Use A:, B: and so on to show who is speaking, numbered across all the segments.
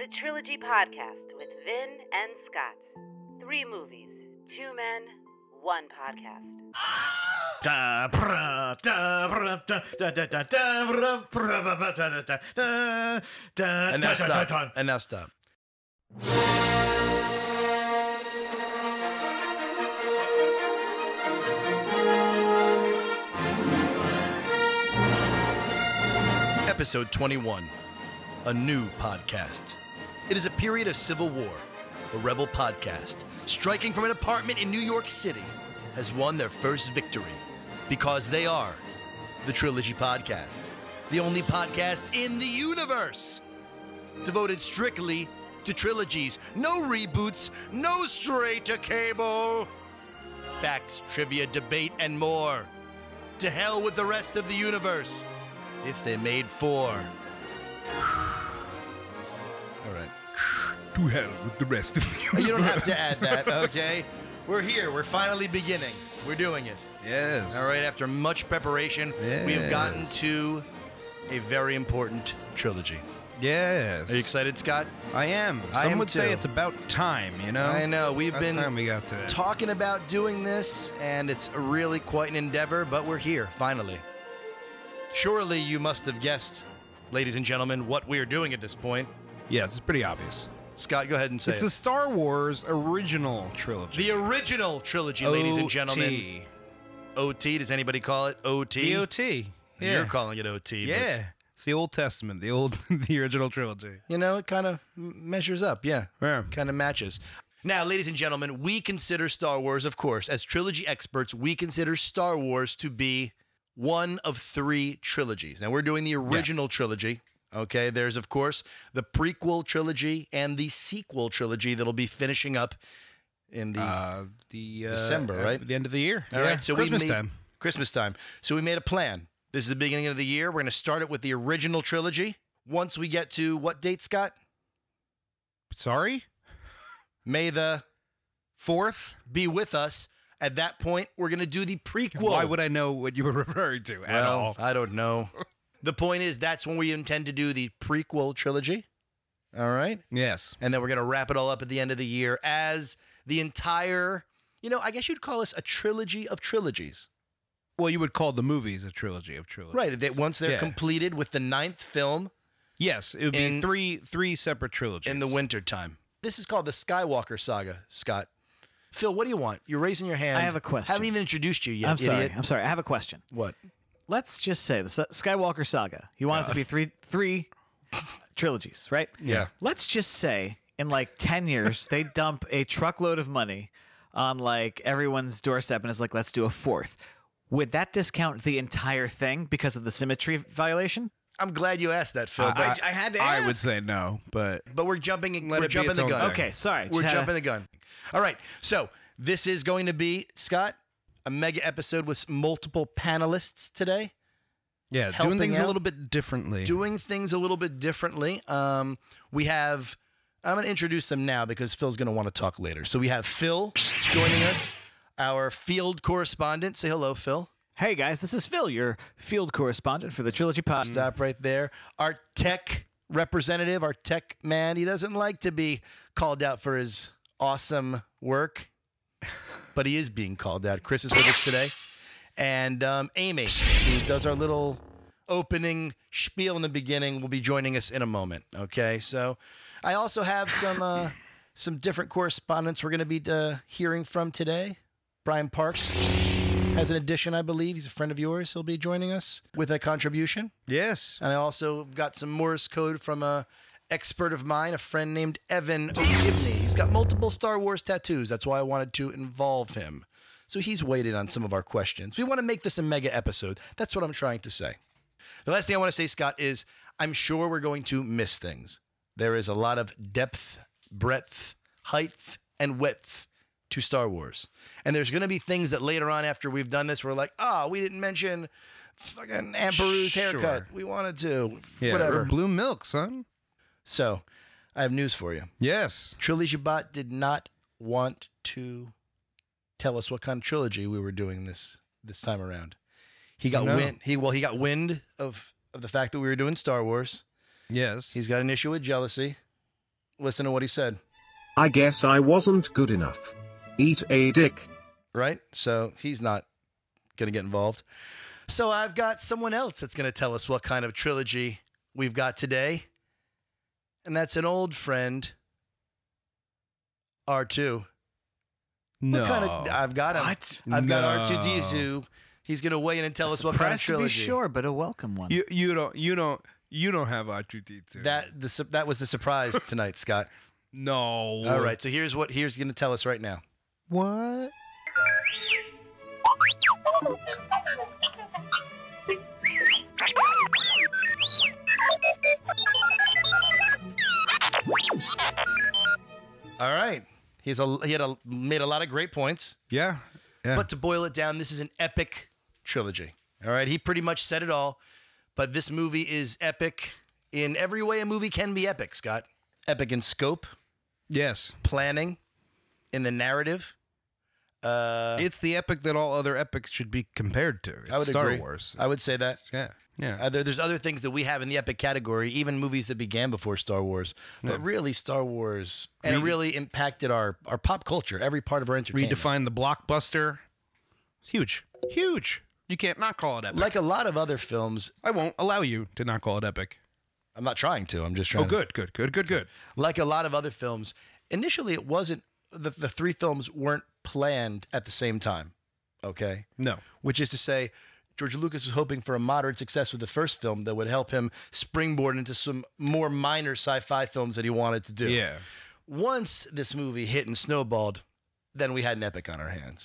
A: The Trilogy Podcast with Vin and Scott. 3 movies, 2 men, 1 podcast.
B: And now stop. And now stop. Episode 21, a new podcast. It is a period of civil war. A rebel podcast, striking from an apartment in New York City, has won their first victory because they are the Trilogy Podcast, the only podcast in the universe devoted strictly to trilogies. No reboots, no straight to cable. Facts, trivia, debate, and more. To hell with the rest of the universe. If they made 4. All right.
C: To hell with the rest of the universe.
B: You don't have to add that, okay? We're here. We're finally beginning. We're doing it.
C: Yes.
B: All right, after much preparation, we have gotten to a very important trilogy.
C: Yes.
B: Are you excited, Scott?
C: I am.
B: I
C: Some
B: am
C: would
B: too.
C: say it's about time, you know?
B: I know. We've
C: About
B: been
C: time we got to that.
B: talking about doing this, and it's really quite an endeavor, but we're here, finally. Surely you must have guessed, ladies and gentlemen, what we are doing at this point.
C: Yes, it's pretty obvious.
B: Scott, go ahead and say
C: It's
B: it.
C: the Star Wars original trilogy.
B: The original trilogy, ladies and gentlemen.
C: OT.
B: OT, does anybody call it OT?
C: The OT. Yeah.
B: You're calling it OT. but,
C: Yeah. It's the Old Testament, the original trilogy.
B: you know, it kind of measures up, yeah.
C: Yeah.
B: Kind of matches. Now, ladies and gentlemen, we consider Star Wars, of course, as trilogy experts, we consider Star Wars to be one of 3 trilogies. Now, we're doing the original trilogy. Okay, there's, of course, the prequel trilogy and the sequel trilogy that'll be finishing up in the December, right?
C: At the end of the year.
B: All right, so
C: Christmas
B: we made,
C: time.
B: Christmas time. So we made a plan. This is the beginning of the year. We're going to start it with the original trilogy. Once we get to what date, Scott?
C: Sorry?
B: May the
C: 4th?
B: be with us. At that point, we're going to do the prequel.
C: Why would I know what you were referring to at all?
B: I don't know. The point is, that's when we intend to do the prequel trilogy. All right?
C: Yes.
B: And then we're going to wrap it all up at the end of the year as the entire, I guess you'd call this a trilogy of trilogies.
C: Well, you would call the movies a trilogy of trilogies.
B: Right. That once they're
C: Yeah.
B: completed with the 9th film
C: Yes, it would
B: In-
C: be three separate trilogies.
B: in the wintertime. This is called the Skywalker Saga, Scott. Phil, what do you want? You're raising your hand.
D: I have a question.
B: Haven't even introduced you yet,
D: I'm sorry.
B: idiot.
D: I'm sorry. I have a question.
B: What?
D: Let's just say the Skywalker Saga. You want it to be three trilogies, right?
B: Yeah.
D: Let's just say in like 10 years they dump a truckload of money on like everyone's doorstep and is like, let's do a 4th. Would that discount the entire thing because of the symmetry violation?
B: I'm glad you asked that, Phil. But,
D: I had to
C: I would
D: ask.
C: say no, but
B: we're jumping,
C: Let
B: we're
C: it be
B: jumping
C: its
B: the
C: own
B: gun.
C: thing.
D: Okay, sorry.
B: We're
D: just had
B: jumping the gun. All right. So this is going to be, Scott, a mega episode with multiple panelists today.
C: yeah, doing
B: helping
C: things
B: out.
C: a little bit differently.
B: Doing things a little bit differently. We have, I'm going to introduce them now because Phil's going to want to talk later. So we have Phil joining us, our field correspondent. Say hello, Phil.
D: Hey guys, this is Phil, your field correspondent for the Trilogy Pod.
B: Stop right there. Our tech representative, our tech man, he doesn't like to be called out for his awesome work, but he is being called out. Chris is with us today. And Amy, who does our little opening spiel in the beginning, will be joining us in a moment. Okay, so I also have some different correspondents we're going to be hearing from today. Brian Parks has an addition, I believe. He's a friend of yours. He'll be joining us with a contribution.
C: Yes.
B: And I also got some Morse code from a expert of mine, a friend named Evan O'Gibney. He's got multiple Star Wars tattoos. That's why I wanted to involve him. So he's waited on some of our questions. We want to make this a mega episode. That's what I'm trying to say. The last thing I want to say, Scott, is I'm sure we're going to miss things. There is a lot of depth, breadth, height, and width to Star Wars. And there's going to be things that later on after we've done this, we're like, we didn't mention fucking Aunt Beru's haircut.
C: Sure.
B: We wanted to.
C: Yeah,
B: Whatever.
C: or blue milk, son.
B: So I have news for you.
C: Yes.
B: Trilogy Bot did not want to tell us what kind of trilogy we were doing this time around. He got
C: No.
B: wind. He got wind of the fact that we were doing Star Wars.
C: Yes.
B: He's got an issue with jealousy. Listen to what he said.
E: I guess I wasn't good enough. Eat a dick.
B: Right? So he's not going to get involved. So I've got someone else that's going to tell us what kind of trilogy we've got today. And that's an old friend, R2.
C: No.
B: What kind of, I've got him.
C: What?
B: I've got
C: No.
B: R2D2. He's going to weigh in and tell us what kind of
D: Surprised to be
B: trilogy.
D: sure, but a welcome one.
C: You don't have R2D2.
B: That was the surprise tonight, Scott.
C: No.
B: All right, so here's going to tell us right now.
C: What?
B: All right. He made a lot of great points.
C: Yeah. Yeah.
B: But to boil it down, this is an epic trilogy. All right. He pretty much said it all. But this movie is epic in every way a movie can be epic, Scott. Epic in scope,
C: yes.
B: planning, in the narrative.
C: It's the epic that all other epics should be compared to. It's
B: I would
C: Star
B: agree.
C: Wars.
B: I would say that.
C: Yeah. Yeah.
B: There's other things that we have in the epic category, even movies that began before Star Wars. But really, Star Wars, and it really impacted our pop culture, every part of our entertainment.
C: Redefine the blockbuster. It's huge. Huge. You can't not call it epic.
B: Like a lot of other films,
C: I won't allow you to not call it epic.
B: I'm not trying to. I'm just trying.
C: Oh, good.
B: Like a lot of other films, initially it wasn't. The three films weren't planned at the same time. Okay.
C: No.
B: Which is to say, George Lucas was hoping for a moderate success with the first film that would help him springboard into some more minor sci-fi films that he wanted to do.
C: Yeah.
B: Once this movie hit and snowballed, then we had an epic on our hands.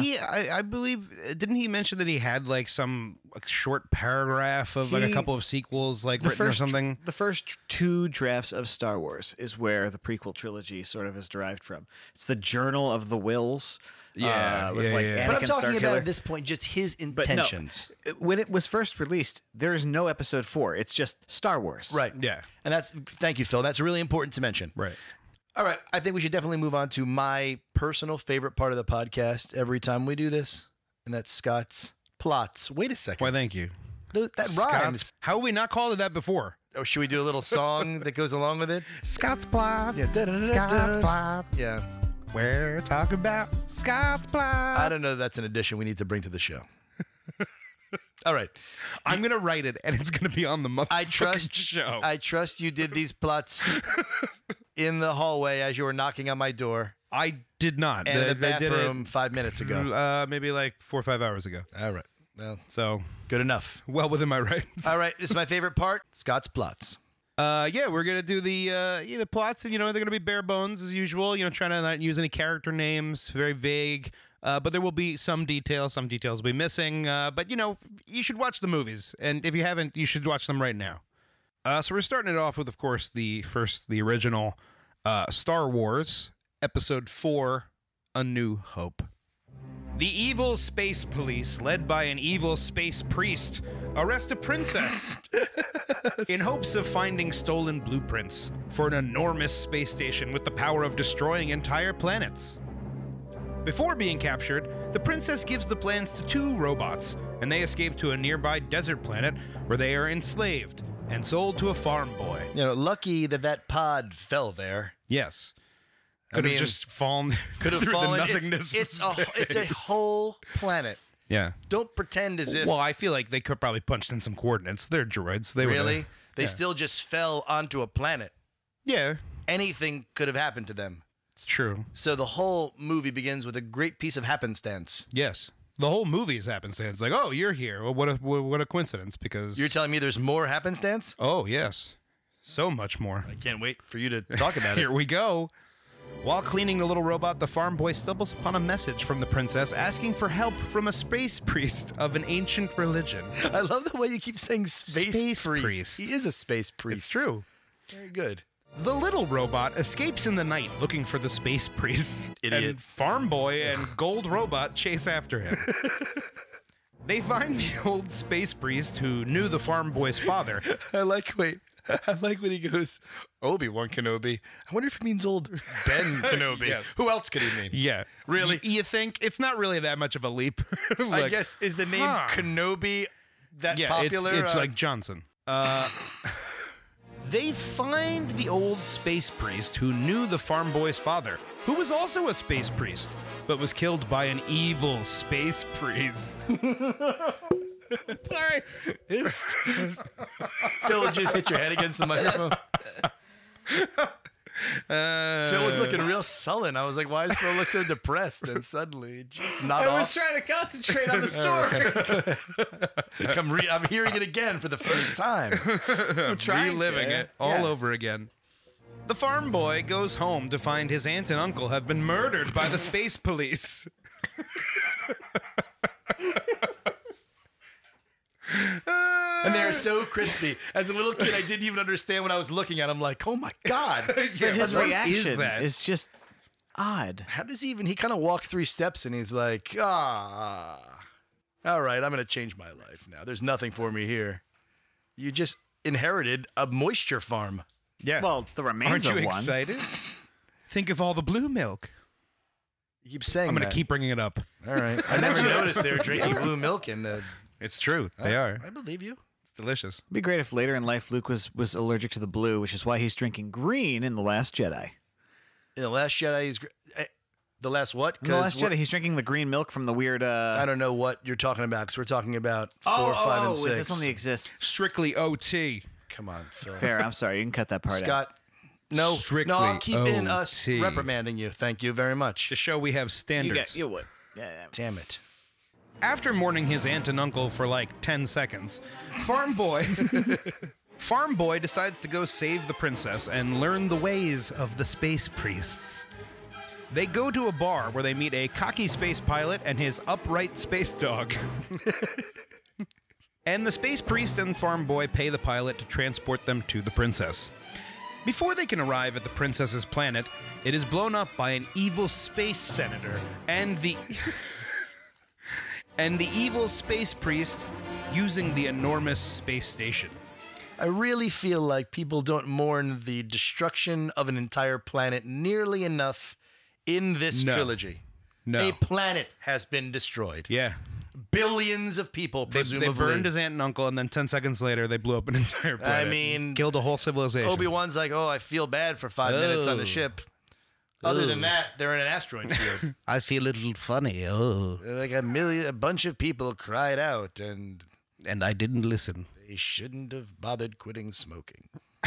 C: I believe, didn't he mention that he had like some short paragraph of like a couple of sequels like written or something?
D: The first two drafts of Star Wars is where the prequel trilogy sort of is derived from. It's the Journal of the Wills. With like Anakin
B: But I'm talking about
D: Starkiller.
B: at this point just his
D: But no,
B: intentions.
D: when it was first released, there is no episode 4. It's just Star Wars.
B: Right.
C: Yeah.
B: And thank you, Phil. That's really important to mention.
C: Right.
B: All right. I think we should definitely move on to my personal favorite part of the podcast every time we do this, and that's Scott's plots. Wait a second.
C: Why, thank you.
B: That rhymes.
C: Scott's, how have we not called it that before?
B: Oh, should we do a little song that goes along with it?
C: Scott's plots.
B: Yeah.
C: Scott's plots.
B: Yeah.
C: We're talking about Scott's plots.
B: I don't know. That's an addition we need to bring to the show. All right.
C: I'm going to write it, and it's going to be on the motherfucking show.
B: I trust you did these plots in the hallway as you were knocking on my door
C: I did not.
B: and in the
C: They did it,
B: bathroom 5 minutes ago.
C: maybe like 4 or 5 hours ago.
B: All right. Well,
C: So,
B: good enough.
C: well within my rights.
B: All right. This is my favorite part. Scott's plots.
C: Yeah, we're gonna do the plots, and they're gonna be bare bones as usual. Trying to not use any character names, very vague. But there will be some details. Some details will be missing. But you should watch the movies, and if you haven't, you should watch them right now. So we're starting it off with, of course, the original Star Wars Episode 4, A New Hope. The evil space police, led by an evil space priest, arrest a princess in hopes of finding stolen blueprints for an enormous space station with the power of destroying entire planets. Before being captured, the princess gives the plans to 2 robots, and they escape to a nearby desert planet where they are enslaved and sold to a farm boy.
B: Lucky that pod fell there.
C: Yes. Could have just fallen
B: Could have
C: through
B: fallen.
C: the nothingness
B: It's
C: of
B: a
C: space.
B: whole planet.
C: Yeah.
B: Don't pretend as if
C: Well, I feel like they could probably punched in some coordinates. They're droids. They
B: really
C: would've-
B: they
C: yeah.
B: still just fell onto a planet.
C: Yeah,
B: Anything could have happened to them.
C: it's true.
B: So the whole movie begins with a great piece of happenstance.
C: Yes. The whole movie is happenstance. Like, oh, you're here. Well, what a coincidence, because...
B: You're telling me there's more happenstance?
C: Oh, yes. So much more.
B: I can't wait for you to talk about it.
C: Here we go. While cleaning the little robot, the farm boy stumbles upon a message from the princess asking for help from a space priest of an ancient religion.
B: I love the way you keep saying space priest.
C: priest.
B: He is a space priest.
C: It's true.
B: Very good.
C: The little robot escapes in the night looking for the space priest.
B: Idiot.
C: And farm boy and gold robot chase after him. They find the old space priest who knew the farm boy's father.
B: I like when he goes, Obi-Wan Kenobi. I wonder if he means old Ben Kenobi.
C: Yes.
B: Who else could he mean?
C: Yeah.
B: Really?
C: You think it's not really that much of a leap.
B: I
C: Like,
B: guess, is the name
C: huh.
B: Kenobi that
C: yeah,
B: popular?
C: it's like Johnson. They find the old space priest who knew the farm boy's father, who was also a space priest, but was killed by an evil space priest. Sorry.
B: Phil, just hit your head against the microphone. Phil was looking real sullen. I was like, why does Phil look so depressed? And suddenly, just not off.
D: I was trying to concentrate on the story.
B: I'm hearing it again for the first time.
D: I'm trying
C: Reliving
D: to.
C: it all over again. The farm boy goes home to find his aunt and uncle have been murdered by the space police.
B: And they're so crispy. As a little kid, I didn't even understand what I was looking at. I'm like, oh my God.
D: But his
C: what
D: reaction
C: that?
D: is just odd.
B: How does he kind of walks 3 steps and he's like, all right, I'm going to change my life now. There's nothing for me here. You just inherited a moisture farm.
C: Yeah.
D: Well, the remains
C: Aren't you
D: of one.
C: excited? Think of all the blue milk.
B: You keep saying
C: I'm going
B: that.
C: to keep bringing it up.
B: All right. I never noticed they were drinking blue milk in the...
C: It's true. They are.
B: I believe you.
C: It's delicious.
D: It'd be great if later in life Luke was allergic to the blue, which is why he's drinking green in The Last Jedi.
B: In The Last Jedi, he's... The Last what?
D: In The Last Jedi, he's drinking the green milk from the weird...
B: I don't know what you're talking about, because we're talking about 4, 5, and 6.
D: This only exists.
C: Strictly OT.
B: Come on, Phil.
D: Fair, I'm sorry. You can cut that part out.
B: Scott, no.
C: Strictly
B: No, I'll keep in us
C: OT.
B: reprimanding you. Thank you very much.
C: To show we have standards.
D: You would. Yeah.
B: Damn it.
C: After mourning his aunt and uncle for like 10 seconds, Farm Boy decides to go save the princess and learn the ways of the space priests. They go to a bar where they meet a cocky space pilot and his upright space dog. And the space priest and Farm Boy pay the pilot to transport them to the princess. Before they can arrive at the princess's planet, it is blown up by an evil space senator and the evil space priest using the enormous space station.
B: I really feel like people don't mourn the destruction of an entire planet nearly enough in this trilogy.
C: No.
B: A planet has been destroyed.
C: Yeah.
B: Billions of people,
C: They
B: presumably.
C: burned his aunt and uncle, and then 10 seconds later, they blew up an entire planet.
B: I mean...
C: Killed a whole civilization.
B: Obi-Wan's like, oh, I feel bad for 5 minutes on the ship. Other than that, they're in an asteroid field.
C: I feel a little funny. Oh.
B: Like a bunch of people cried out, and
C: I didn't listen.
B: they shouldn't have bothered quitting smoking.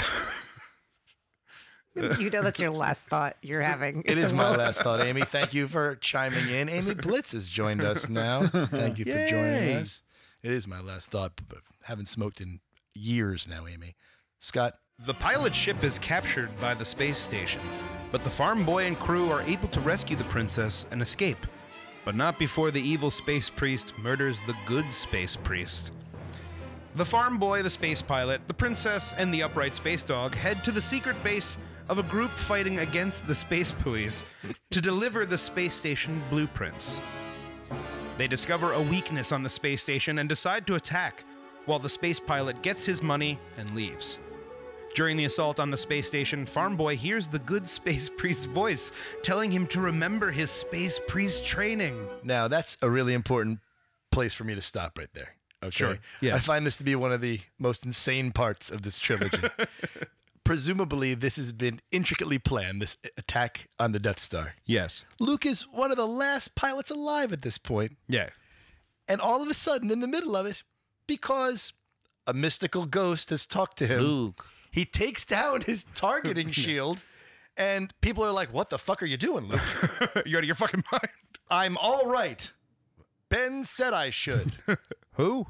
F: You know that's your last thought you're having.
B: It is my last thought, Amy. Thank you for chiming in. Amy Blitz has joined us now. Thank you for joining us. It is my last thought, but haven't smoked in years now, Amy. Scott?
C: The pilot ship is captured by the space station, but the farm boy and crew are able to rescue the princess and escape, but not before the evil space priest murders the good space priest. The farm boy, the space pilot, the princess, and the upright space dog head to the secret base of a group fighting against the space police to deliver the space station blueprints. They discover a weakness on the space station and decide to attack, while the space pilot gets his money and leaves. During the assault on the space station, Farm Boy hears the good space priest's voice telling him to remember his space priest training.
B: Now, that's a really important place for me to stop right there. Okay?
C: Sure, yeah.
B: I find this to be one of the most insane parts of this trilogy. Presumably, this has been intricately planned, this attack on the Death Star.
C: Yes.
B: Luke is one of the last pilots alive at this point.
C: Yeah.
B: And all of a sudden, in the middle of it, because a mystical ghost has talked to him,
C: Luke.
B: he takes down his targeting shield, and people are like, what the fuck are you doing, Luke?
C: You're out of your fucking mind.
B: I'm all right. Ben said I should.
C: Who?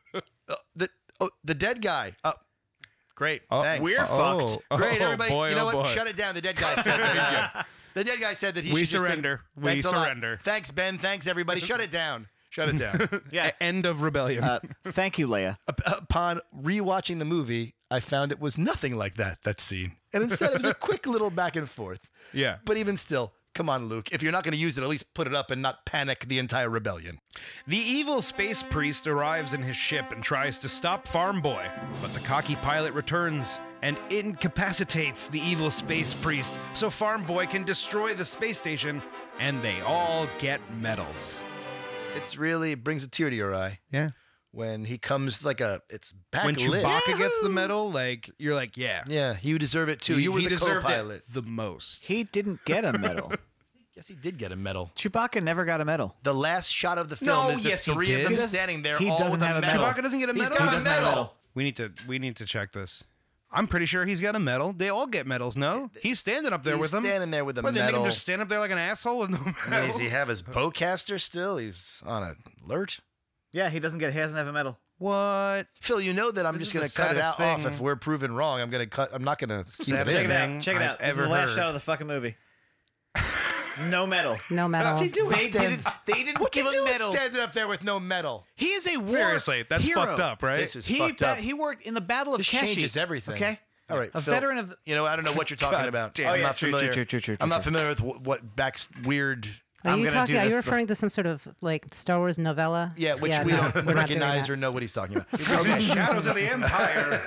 B: The dead guy. Great. Thanks.
D: We're fucked.
B: Great, everybody.
C: Boy,
B: you know what?
C: boy.
B: Shut it down. The dead guy said that. The dead guy said that he
C: We
B: should just
C: surrender.
B: think,
C: We
B: "Thanks a lot.
C: surrender."
B: Thanks, Ben. Thanks, everybody. Shut it down. Shut it down.
D: Yeah.
C: End of rebellion.
D: Thank you, Leia.
B: Upon rewatching the movie, I found it was nothing like that scene. And instead, it was a quick little back and forth.
C: Yeah.
B: But even still, come on, Luke. If you're not going to use it, at least put it up and not panic the entire rebellion.
C: The evil space priest arrives in his ship and tries to stop Farm Boy, but the cocky pilot returns and incapacitates the evil space priest so Farm Boy can destroy the space station, and they all get medals.
B: It really brings a tear to your eye.
C: Yeah.
B: when he comes like it's back
C: When
B: lit.
C: Chewbacca gets the medal, like you're like, yeah,
B: Yeah, you deserve it too. You were
C: he
B: the
C: deserved
B: co-pilot.
C: it the most.
D: He didn't get a medal.
B: Yes, he did get a medal.
D: Chewbacca never got a medal.
B: The last shot of the film
C: No,
B: is the
C: yes, he
B: three of
C: did.
B: them
C: He
B: standing there,
D: he
B: all
D: doesn't
B: with a
D: have a
B: medal.
D: medal.
C: Chewbacca doesn't get a
B: He's
C: medal.
B: got a medal.
C: We need to check this. I'm pretty sure he's got a medal. They all get medals, no? He's standing up there
B: He's
C: with them.
B: standing there with a
C: What, they make him
B: medal.
C: just stand up there like an asshole with no medal?
B: I mean, does he have his bowcaster still? He's on alert.
D: Yeah, he doesn't have a medal.
C: What?
B: Phil, you know that I'm
C: This
B: just
C: is
B: going
C: the
B: to cut it
C: saddest
B: off
C: thing.
B: if we're proven wrong. I'm not going to keep it
C: Saddest
B: in.
C: thing
D: Check it out.
C: I've
D: This is the
C: ever
D: last
C: heard.
D: shot of the fucking movie. No medal.
F: No medal.
B: What's he doing?
D: They didn't
B: What's he
D: give a
B: doing
D: medal.
B: standing up there with no medal?
D: He is a war
C: Seriously, that's
D: hero.
C: fucked up, right?
B: This is fucked up.
D: He worked in the Battle of
B: This
D: Kashyyyk.
B: changes everything.
D: Okay.
B: All right,
D: A
B: Phil,
D: veteran of the,
B: You know, I don't know what you're talking about.
C: damn.
B: I'm
C: Oh, yeah,
B: not
D: true,
B: familiar.
D: true,
B: I'm not
D: true.
B: familiar with what Back's weird.
F: Are
D: I'm
F: you
D: gonna
F: talking?
D: do
F: Are you
D: this.
F: referring to some sort of like Star Wars novella?
B: Yeah, which we
F: no,
B: don't
F: we're not doing
B: recognize
F: that.
B: or know what he's talking about.
C: Shadows of the Empire.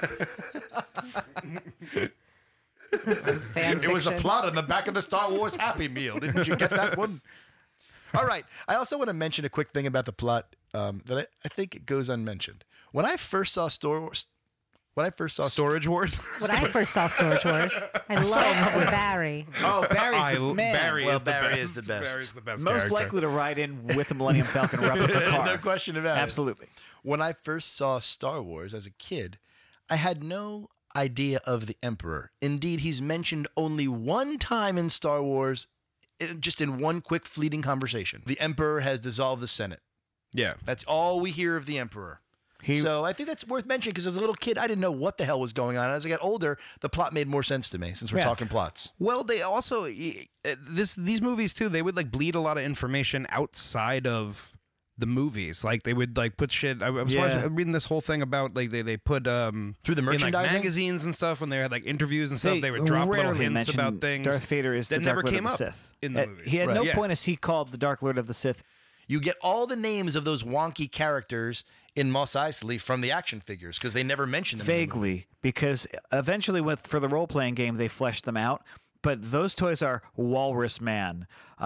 F: Fan
B: It was a
F: fiction.
B: plot on the back of the Star Wars Happy Meal. Didn't you get that one? All right. I also want to mention a quick thing about the plot that I think it goes unmentioned. When I first saw Storage Wars,
F: When I first saw Storage Wars, I loved Barry.
D: oh, Barry's the man.
C: Barry
B: Well,
C: is the
B: Barry
C: best.
B: is the best.
C: Barry's the best
D: Most
C: character.
D: likely to ride in with the Millennium Falcon replica car.
B: no question about it.
D: Absolutely.
B: When I first saw Star Wars as a kid, I had no idea of the Emperor. Indeed, he's mentioned only one time in Star Wars, just in one quick fleeting conversation. The Emperor has dissolved the Senate.
C: Yeah.
B: That's all we hear of the Emperor. So I think that's worth mentioning because as a little kid, I didn't know what the hell was going on. As I got older, the plot made more sense to me since we're
D: Yeah.
B: talking plots.
C: Well, they also these movies too. They would like bleed a lot of information outside of the movies. Like they would like put shit. I was reading this whole thing about like they put
B: Through the
C: in like
B: merchandising?
C: magazines and stuff when they had like interviews and stuff. They would drop little
D: rarely
C: hints
D: mention
C: about things.
D: Darth Vader is
C: that
D: the
C: never
D: Dark Lord
C: came
D: of
C: up
D: the Sith.
C: in the movie.
D: He had no
B: Right.
D: point is he called the Dark Lord of the Sith.
B: You get all the names of those wonky characters in Mos Eisley from the action figures because they never mention them. in the movie.
D: Vaguely, because eventually for the role-playing game, they fleshed them out. But those toys are Walrus Man,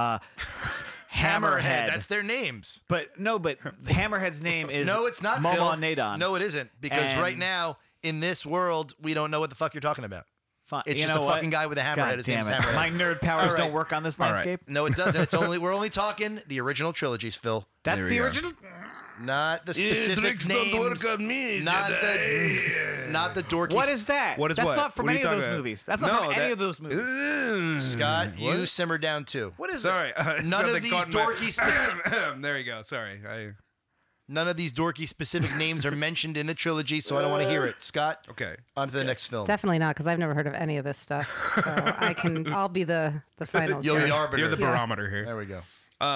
D: Hammerhead.
B: That's their names.
D: But Hammerhead's name is
B: No, it's not,
D: Moma
B: Phil.
D: Nadon.
B: No, it isn't. Because
D: And-
B: right now, in this world, we don't know what the fuck you're talking about.
D: Fine.
B: It's
D: You
B: just
D: know
B: a
D: what?
B: fucking guy with a hammerhead.
D: God
B: His
D: damn
B: name's
D: it.
B: Hammerhead.
D: My nerd powers
B: All right.
D: don't work on this
C: All right.
D: landscape.
B: No, it doesn't. We're only talking the original trilogies, Phil.
D: That's
C: There
D: the
C: we go.
D: original.
B: Not the specific names.
C: me,
B: Not the dorky.
D: What is that?
C: What is
D: That's
C: what?
D: not from
C: What are you
D: any of those
C: talking about?
D: movies. That's not from any of those movies.
B: Scott? You simmer down too.
D: What is
C: Sorry,
B: None of these dorky specific.
C: There you go. Sorry.
B: None of these dorky specific names are mentioned in the trilogy, so I don't want to hear it. Scott.
C: Okay.
B: On to the next film.
F: Definitely not, because I've never heard of any of this stuff. So I'll be the final.
B: You'll be
F: say.
B: the arbiter.
C: You're the
F: Yeah.
C: barometer here.
B: There we go.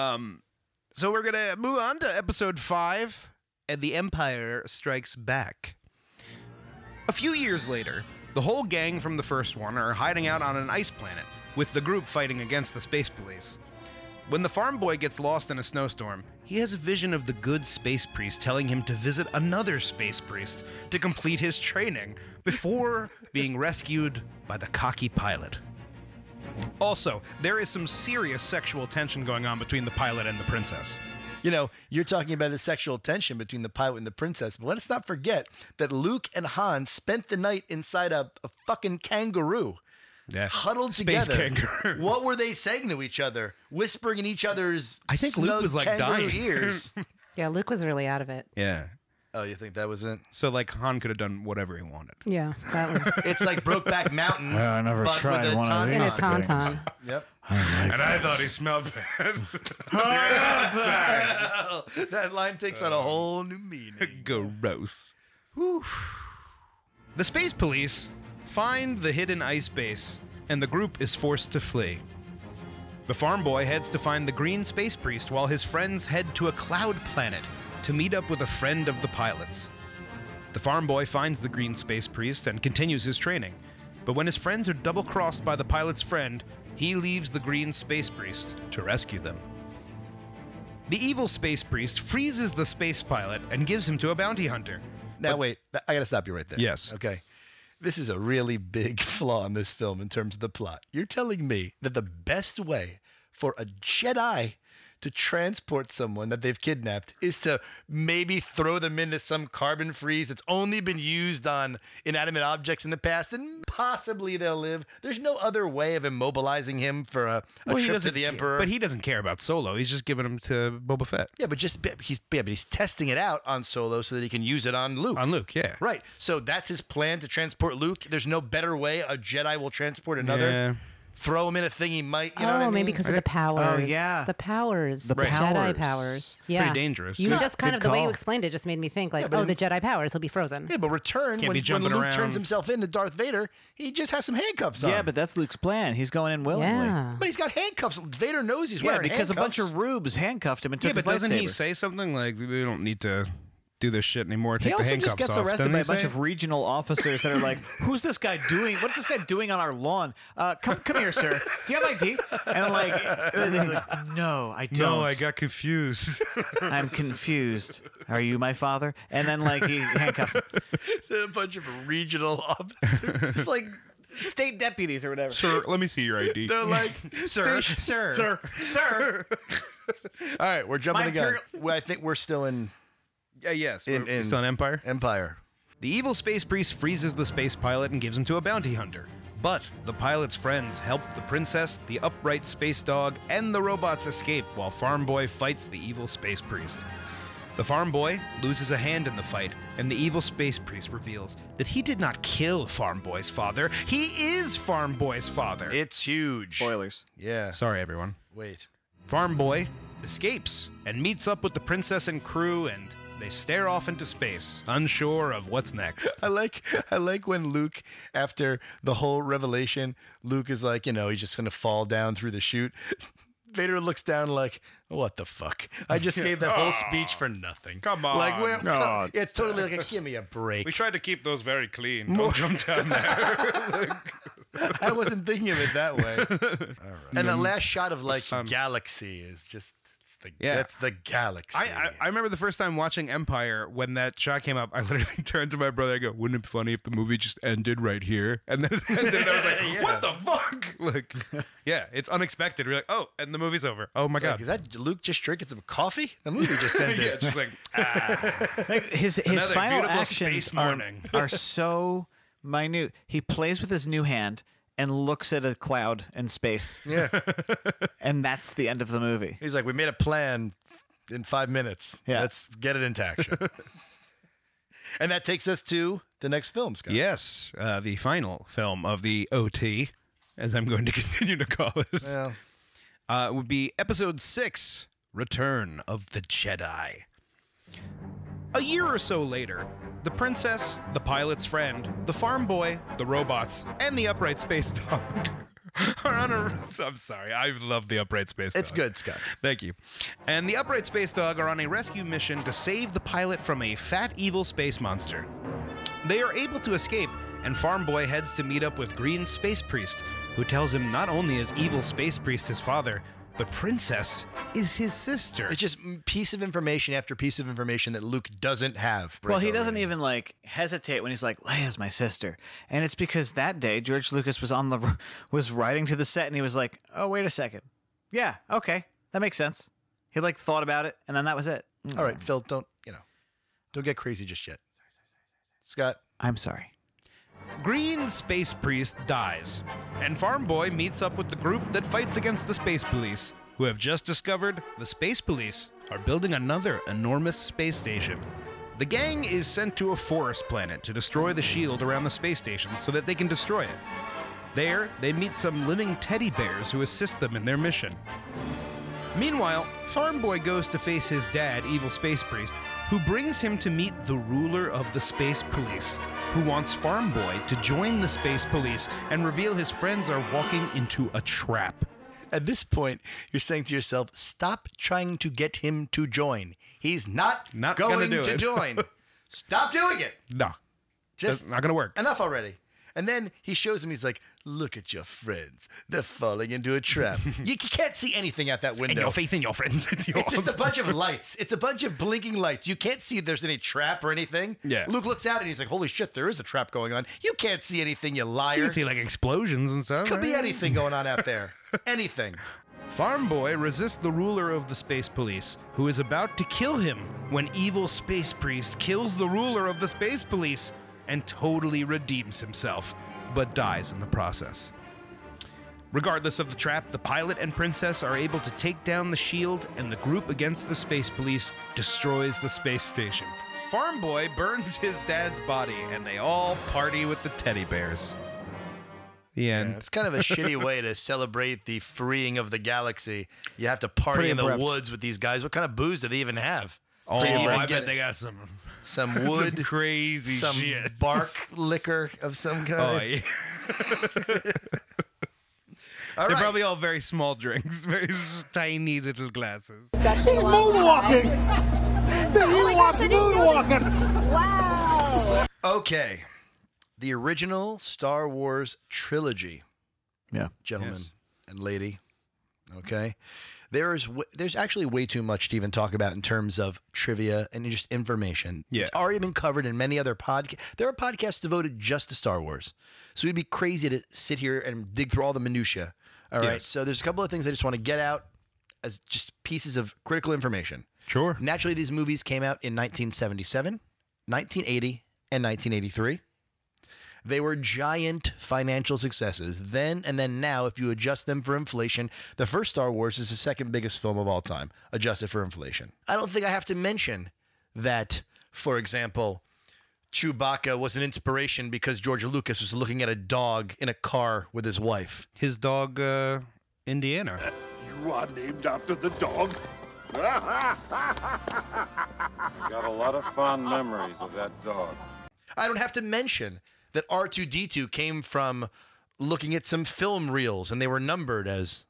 C: So we're gonna move on to episode 5, and the Empire Strikes Back. A few years later, the whole gang from the first one are hiding out on an ice planet, with the group fighting against the space police. When the farm boy gets lost in a snowstorm, he has a vision of the good space priest telling him to visit another space priest to complete his training before being rescued by the cocky pilot. Also, there is some serious sexual tension going on between the pilot and the princess.
B: You know, you're talking about the sexual tension between the pilot and the princess, but let's not forget that Luke and Han spent the night inside a fucking kangaroo.
C: Yeah.
B: Huddled
C: Space
B: together.
C: kangaroo.
B: What were they saying to each other? Whispering in each other's
C: I think Luke
B: snug
C: was, like,
B: kangaroo
C: dying.
B: ears.
F: Yeah, Luke was really out of it.
C: Yeah.
B: Oh, you think that was it?
C: So, like, Han could have done whatever he wanted.
F: Yeah, that was
B: It's like Brokeback Mountain,
D: Well, I never
B: but
D: tried
B: with a
D: one of
B: tauntaun.
F: in a
D: these.
F: tauntaun.
B: Yep.
C: And I thought he smelled bad.
B: That line takes on a whole new meaning.
C: Gross. The space police find the hidden ice base, and the group is forced to flee. The farm boy heads to find the green space priest while his friends head to a cloud planet to meet up with a friend of the pilot's. The farm boy finds the green space priest and continues his training, but when his friends are double-crossed by the pilot's friend, he leaves the green space priest to rescue them. The evil space priest freezes the space pilot and gives him to a bounty hunter.
B: Now, wait. I got to stop you right there.
C: Yes.
B: Okay. This is a really big flaw in this film in terms of the plot. You're telling me that the best way for a Jedi to transport someone that they've kidnapped is to maybe throw them into some carbon freeze that's only been used on inanimate objects in the past, and possibly they'll live. There's no other way of immobilizing him for a trip to the Emperor.
C: But he doesn't care about Solo. He's just giving him to Boba Fett.
B: Yeah, but he's testing it out on Solo so that he can use it on Luke.
C: On Luke, yeah.
B: Right. So that's his plan to transport Luke. There's no better way a Jedi will transport another.
C: Yeah.
B: Throw him in a thing he might, you know what I mean?
F: Maybe because of the powers.
D: Oh, yeah.
F: The powers.
D: The
F: The
D: powers.
F: Jedi powers. Yeah.
C: Pretty dangerous.
F: You
C: Yeah.
F: just kind
D: Good
F: of, the way you
D: call.
F: explained it just made me think like,
B: but
F: oh,
B: in-
F: the Jedi powers, he'll be frozen.
B: Yeah, but Return,
C: Can't be
B: when
C: jumping
B: Luke
C: around.
B: turns himself into Darth Vader, he just has some handcuffs on.
D: Yeah, but that's Luke's plan. He's going in willingly.
F: Yeah.
B: But he's got handcuffs. Vader knows he's
D: Yeah,
B: wearing
D: because
B: handcuffs.
D: a bunch of rubes handcuffed him and took
C: Yeah, but
D: his
C: doesn't he
D: lightsaber.
C: say something like, we don't need to do this shit anymore?
D: He
C: Take the
D: also
C: handcuffs
D: just gets
C: off.
D: arrested
C: Doesn't
D: by
C: he
D: a bunch
C: say?
D: of regional officers that are like, "Who's this guy doing? What's this guy doing on our lawn? Come here, sir. Do you have ID?" And I'm like, "No, I don't.
C: No, I got confused.
D: I'm confused. Are you my father?" And then like he handcuffs him.
B: a bunch of regional officers.
D: It's like state deputies or whatever.
C: Sir, let me see your ID.
B: They're like,
D: Sir,
B: sir.
D: sir.
B: All right, we're jumping
D: My
B: the gun.
D: imperial-
B: Well, I think we're still in
C: Yes.
B: In-
C: It's on Empire.
B: Empire.
C: The evil space priest freezes the space pilot and gives him to a bounty hunter. But the pilot's friends help the princess, the upright space dog, and the robots escape while Farm Boy fights the evil space priest. The Farm Boy loses a hand in the fight, and the evil space priest reveals that he did not kill Farm Boy's father. He is Farm Boy's father.
B: It's huge.
D: Spoilers.
B: Yeah.
C: Sorry, everyone.
B: Wait.
C: Farm Boy escapes and meets up with the princess and crew, and they stare off into space, unsure of what's next.
B: I like when Luke, after the whole revelation, Luke is like, he's just gonna fall down through the chute. Vader looks down like, what the fuck? I just gave that whole speech for nothing.
C: Come on.
B: Like,
C: No.
B: it's totally like, give me a break.
C: We tried to keep those very clean. Don't jump down there.
B: I wasn't thinking of it that way. All right. And the last shot of like
C: sun.
B: galaxy is just
C: Yeah.
B: that's the galaxy.
C: I remember the first time watching Empire, when that shot came up, I literally turned to my brother and go, wouldn't it be funny if the movie just ended right here? And then it ended, and I was like,
B: Yeah.
C: what the fuck? Like, yeah, it's unexpected. We're like, oh, and the movie's over. Oh my
B: It's
C: God.
B: like, is that Luke just drinking some coffee? The movie just ended.
C: yeah, just like,
D: Like his
C: another
D: final
C: beautiful
D: actions
C: space
D: are,
C: morning.
D: are so minute. He plays with his new hand and looks at a cloud in space,
B: Yeah.
D: and that's the end of the movie.
B: He's like, we made a plan in 5 minutes.
D: Yeah.
B: Let's get it into action. And that takes us to the next film, Scott.
C: yes, the final film of the OT, as I'm going to continue to call it,
B: Well,
C: would be Episode 6, Return of the Jedi. A year or so later, the princess, the pilot's friend, the farm boy, the robots, and the upright space dog are on a... I'm sorry, I love the upright space dog.
B: it's good, Scott.
C: Thank you. And the upright space dog are on a rescue mission to save the pilot from a fat evil space monster. They are able to escape, and Farm Boy heads to meet up with Green Space Priest, who tells him not only is evil space priest his father, but Princess is his sister.
B: It's just piece of information after piece of information that Luke doesn't have.
D: Well, he doesn't even like hesitate when he's like, "Leia's my sister," and it's because that day George Lucas was riding to the set and he was like, "Oh, wait a second, yeah, okay, that makes sense." He like thought about it and then that was it.
B: All right, Phil, don't get crazy just yet. Scott,
D: I'm sorry.
C: Green Space Priest dies, and Farm Boy meets up with the group that fights against the Space Police, who have just discovered the Space Police are building another enormous space station. The gang is sent to a forest planet to destroy the shield around the space station so that they can destroy it. There, they meet some living teddy bears who assist them in their mission. Meanwhile, Farm Boy goes to face his dad, Evil Space Priest, who brings him to meet the ruler of the Space Police, who wants Farm Boy to join the Space Police and reveal his friends are walking into a trap.
B: at this point, you're saying to yourself, stop trying to get him to join. He's not
C: Not
B: going
C: gonna do
B: to
C: it.
B: join. Stop doing it.
C: No,
B: Just
C: that's not gonna work.
B: Enough already. And then he shows him, he's like, look at your friends. They're falling into a trap. You can't see anything out that window.
C: And your faith in your friends. It's yours.
B: It's just a bunch of lights. It's a bunch of blinking lights. You can't see if there's any trap or anything.
C: Yeah.
B: Luke looks out and he's like, holy shit, there is a trap going on. You can't see anything, you liar.
C: You can see like explosions and stuff.
B: Could be
C: right?
B: anything going on out there. Anything.
C: Farm Boy resists the ruler of the space police, who is about to kill him when evil space priest kills the ruler of the space police and totally redeems himself, but dies in the process. Regardless of the trap, the pilot and princess are able to take down the shield, and the group against the space police destroys the space station. Farm Boy burns his dad's body, and they all party with the teddy bears. The end.
B: Yeah, it's kind of a shitty way to celebrate the freeing of the galaxy. You have to party
D: Pretty
B: in the
D: abrupt.
B: woods with these guys. What kind of booze do they even have?
C: Oh,
B: Can you even
C: I
B: get
C: bet they got some
B: wood,
C: some crazy
B: some
C: shit.
B: bark liquor of some kind.
C: Oh, yeah.
B: All
C: They're
B: right.
C: probably all very small drinks, very tiny little glasses.
G: Moonwalking! The Ewoks moonwalking!
H: Wow.
B: Okay. The original Star Wars trilogy,
D: Yeah.
B: gentlemen
C: Yes.
B: and lady. Okay. There's actually way too much to even talk about in terms of trivia and just information.
C: Yeah.
B: It's already been covered in many other podcasts. There are podcasts devoted just to Star Wars. So it'd be crazy to sit here and dig through all the minutia. All right.
C: Yes.
B: So there's a couple of things I just want to get out as just pieces of critical information.
C: Sure.
B: Naturally, these movies came out in 1977, 1980, and 1983. They were giant financial successes then and then now. If you adjust them for inflation, the first Star Wars is the second biggest film of all time, adjusted for inflation. I don't think I have to mention that, for example, Chewbacca was an inspiration because George Lucas was looking at a dog in a car with his wife.
C: His dog, Indiana.
G: You are named after the dog?
I: Got a lot of fond memories of that dog.
B: I don't have to mention that R2-D2 came from looking at some film reels and they were numbered as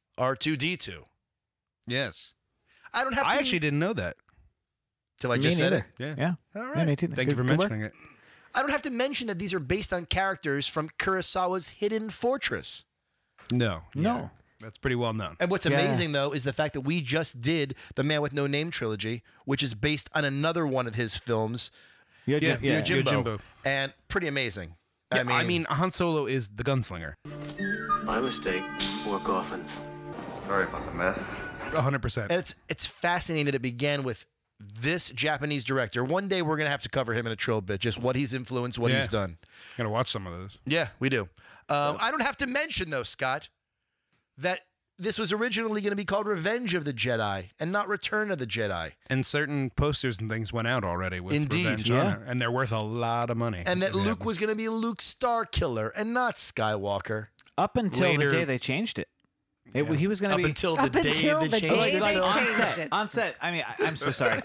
B: R2-D2.
C: Yes.
B: I don't have to.
C: I actually didn't know that.
B: Till I
D: Me
B: just said it.
D: neither.
C: Yeah.
D: Yeah.
B: All
D: Yeah,
B: right.
D: me too.
C: Thank you for
D: Good work.
C: mentioning it.
B: I don't have to mention that these are based on characters from Kurosawa's Hidden Fortress.
C: No.
D: No.
C: Yeah. That's pretty well known.
B: And what's
D: Yeah.
B: amazing, though, is the fact that we just did The Man with No Name trilogy, which is based on another one of his films,
D: Yojimbo.
C: Yojimbo.
B: and pretty amazing.
C: Yeah, I mean, Han Solo is the gunslinger.
J: My mistake. Work orphans.
I: Sorry about the mess.
C: 100%.
B: And it's fascinating that it began with this Japanese director. One day we're going to have to cover him in a trill bit, just what he's influenced, what he's done.
C: Gotta watch some of those.
B: Yeah, we do. I don't have to mention, though, Scott, that this was originally going to be called Revenge of the Jedi and not Return of the Jedi.
C: And certain posters and things went out already with
B: Indeed,
C: Revenge on it, and they're worth a lot of money.
B: And that
C: Yeah.
B: Luke was going to be Luke Starkiller and not Skywalker.
D: Up until
C: Later-
D: the day they changed it. He was going to
B: Up
D: be
B: until the
F: Up
B: day
F: until
B: they
F: the
B: changed
F: day
B: the
F: they
B: film.
D: on
F: changed
D: set.
F: it.
D: On set. I mean, I'm so sorry.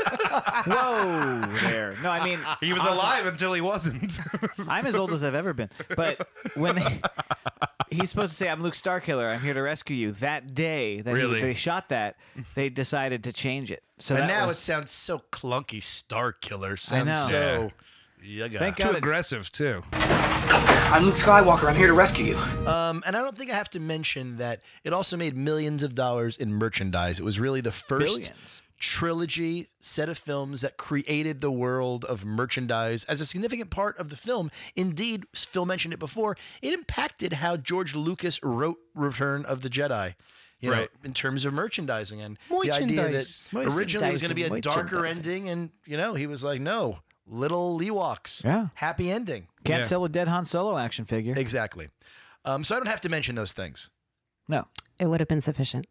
D: Whoa, there. No, I mean,
C: He was alive until he wasn't.
D: I'm as old as I've ever been. But when he's supposed to say, "I'm Luke Starkiller. I'm here to rescue you," that day that
B: Really?
D: they shot that, they decided to change it. So
B: And
D: that
B: now
D: was,
B: it sounds so clunky. Starkiller sounds
D: know.
B: so. Yeah.
D: Thank
C: Too
D: God.
C: aggressive, too.
J: I'm Luke Skywalker. I'm here to rescue you.
B: And I don't think I have to mention that it also made millions of dollars in merchandise. It was really the first
D: Billions.
B: trilogy set of films that created the world of merchandise as a significant part of the film. Indeed, Phil mentioned it before, it impacted how George Lucas wrote Return of the Jedi. You know,
C: Right.
B: in terms of merchandising and the idea that
C: Merchandise.
B: originally it was going to be a darker
D: Merchandising.
B: ending, and he was like, no, little Ewoks,
D: Yeah.
B: happy ending.
D: Can't
C: Yeah.
D: sell a dead Han Solo action figure.
B: Exactly. So I don't have to mention those things.
D: No.
F: It would have been sufficient.